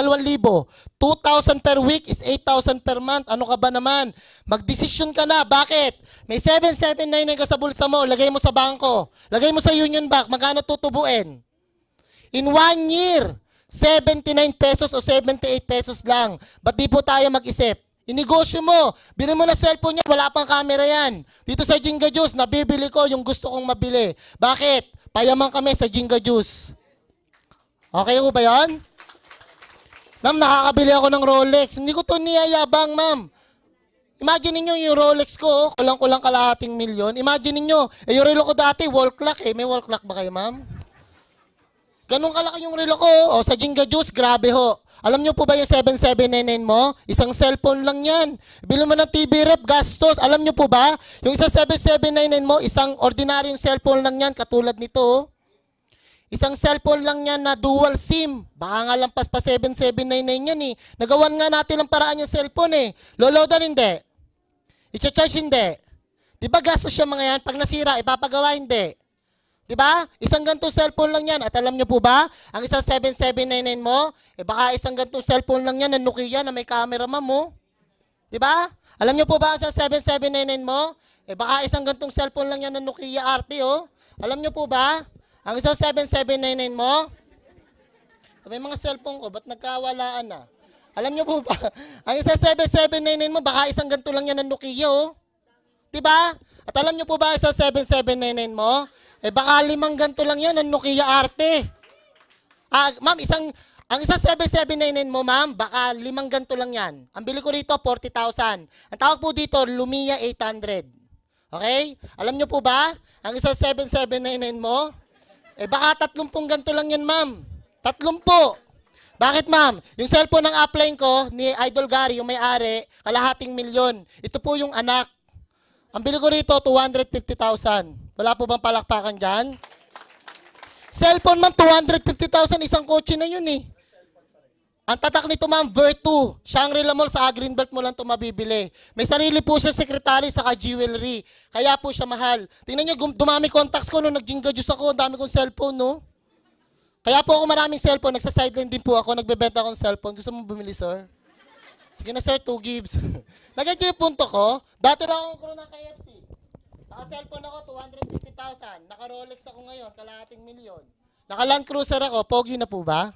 2,000 per week is 8,000 per month. Ano ka ba naman? Magdesisyon ka na. Bakit? May 7,799 ka sa bulsa mo, lagay mo sa bangko. Lagay mo sa Union Bank, magkano tutubuin? In 1 year, 79 pesos o 78 pesos lang. Ba't di po tayo mag-isip? Inegosyo mo. Bili mo na cellphone niya, wala pang camera yan. Dito sa Jinga Juice, nabibili ko yung gusto kong mabili. Bakit? Payaman kami sa Jinga Juice. Okay ko ba yan? Ma'am, nakakabili ako ng Rolex. Hindi ko to niyayabang, ma'am. Imagine niyo yung Rolex ko, kulang-kulang kalahating milyon. Imagine niyo, yung relo ko dati, wall clock eh. May wall clock ba kayo, ma'am? Ganun kalaki yung relo ko. O, sa Jinga Juice, grabe ho. Alam niyo po ba yung 7,799 mo? Isang cellphone lang yan. Bili mo ng TV rep, gastos. Alam niyo po ba? Yung isang 7,799 mo, isang ordinaryong cellphone lang yan, katulad nito. Isang cellphone lang yan na dual SIM. Baka nga lampas pa 7,799 yan eh. Nagawan nga natin ang paraan yung cellphone eh. Loloadan hindi. I-charge hindi. Di ba gastos siya mga yan? Pag nasira, ipapagawa hindi. Diba? Isang gantong cellphone lang yan. At alam nyo po ba, ang isang 7,799 mo, baka isang gantong cellphone lang yan na Nokia na may camera, ma'am mo. Diba? Alam nyo po ba ang isang 7,799 mo, baka isang gantong cellphone lang yan na Nokia RT, oh. Alam nyo po ba, ang isang 7,799 mo, may mga cellphone ko, ba't nagkawalaan na? Alam nyo po ba, ang isang 7,799 mo, baka isang ganito lang yan na Nokia, oh. Diba? At alam nyo po ba sa 7,799 mo? Baka 5 ganito lang yan, ang Nokia Arte. Ma'am, ang isang 7,799 mo, ma'am, baka 5 ganito lang yan. Ang bili ko rito, 40,000. Ang tawag po dito, Lumia 800. Okay? Alam nyo po ba? Ang isang 7,799 mo, baka 30 ganito lang yan, ma'am. 30. Bakit, ma'am? Yung cellphone ng upline ko, ni Idol Gary, yung may-ari, kalahating milyon. Ito po yung anak. Ang bili ko rito, 250,000. Wala po bang palakpakan dyan? Cellphone, ma'am, 250,000. Isang kotse na yun eh. Ang tatak nito, ma'am, Virtu. Shangri-La Mall sa Greenbelt mo lang ito mabibili. May sarili po siya secretary sa jewelry. Kaya po siya mahal. Tingnan niyo, dumami contacts ko nung nag-Jinga Juice ako. Ang dami kong cellphone, no? Kaya po ako maraming cellphone. Nagsa-sideline din po ako. Nagbebenta akong cellphone. Gusto mo bumili, sir? Sige na, sir, 2 gives. Nagiging yung punto ko, dati lang ako crew ng KFC. Naka-cellphone ako, 250,000. Naka-Rolex ako ngayon, kalahating milyon. Naka-Land Cruiser ako, pogi na po ba?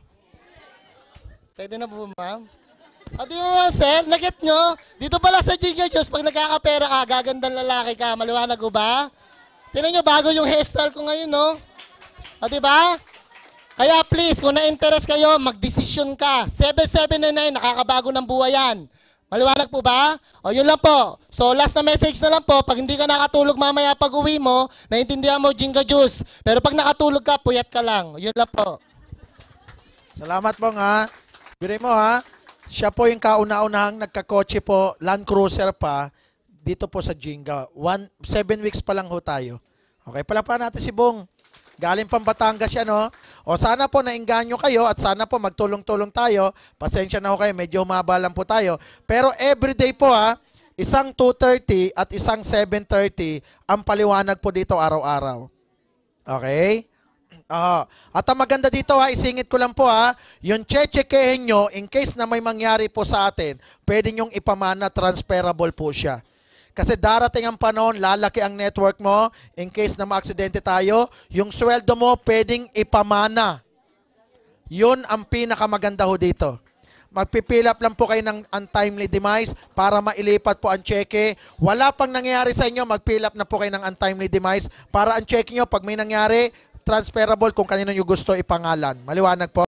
Pwede na po, ma'am? O di mo, sir, naget nyo? Dito pala sa Jinga Juice, pag nagkakapera ka, gagandang lalaki ka, maliwanag ko ba? Tingnan nyo, bago yung hairstyle ko ngayon, no? O di ba? Kaya please, kung na-interest kayo, mag-desisyon ka. 7,799, nakakabago ng buhay yan. Maliwanag po ba? O yun lang po. So last na message na lang po, pag hindi ka nakatulog mamaya pag uwi mo, naintindihan mo Jinga Juice. Pero pag nakatulog ka, puyat ka lang. Yun lang po. Salamat po nga. Biri mo ha, siya po yung kauna-unahang nagkakotse po, Land Cruiser pa, dito po sa Jinga. 7 weeks pa lang ho tayo. Okay, pala pa natin si Bong. Galing pang Batangas yan, no? O sana po nainganyo kayo at sana po magtulong-tulong tayo. Pasensya na ho kayo, medyo humaba lang po tayo. Pero everyday po ha, isang 2:30 at isang 7:30 ang paliwanag po dito araw-araw. Okay? At ang maganda dito ha, isingit ko lang po ha, yung chechekehin nyo, in case na may mangyari po sa atin, pwede nyong ipamana, transferable po siya. Kasi darating ang panahon, lalaki ang network mo, in case na maaksidente tayo, yung sweldo mo pwedeng ipamana. Yun ang pinakamaganda ho dito. Magpipilap lang po kayo ng untimely demise para mailipat po ang cheque. Wala pang nangyayari sa inyo, magpilap na po kayo ng untimely demise para ang cheque nyo, pag may nangyari, transferable kung kanino nyo gusto ipangalan. Maliwanag po.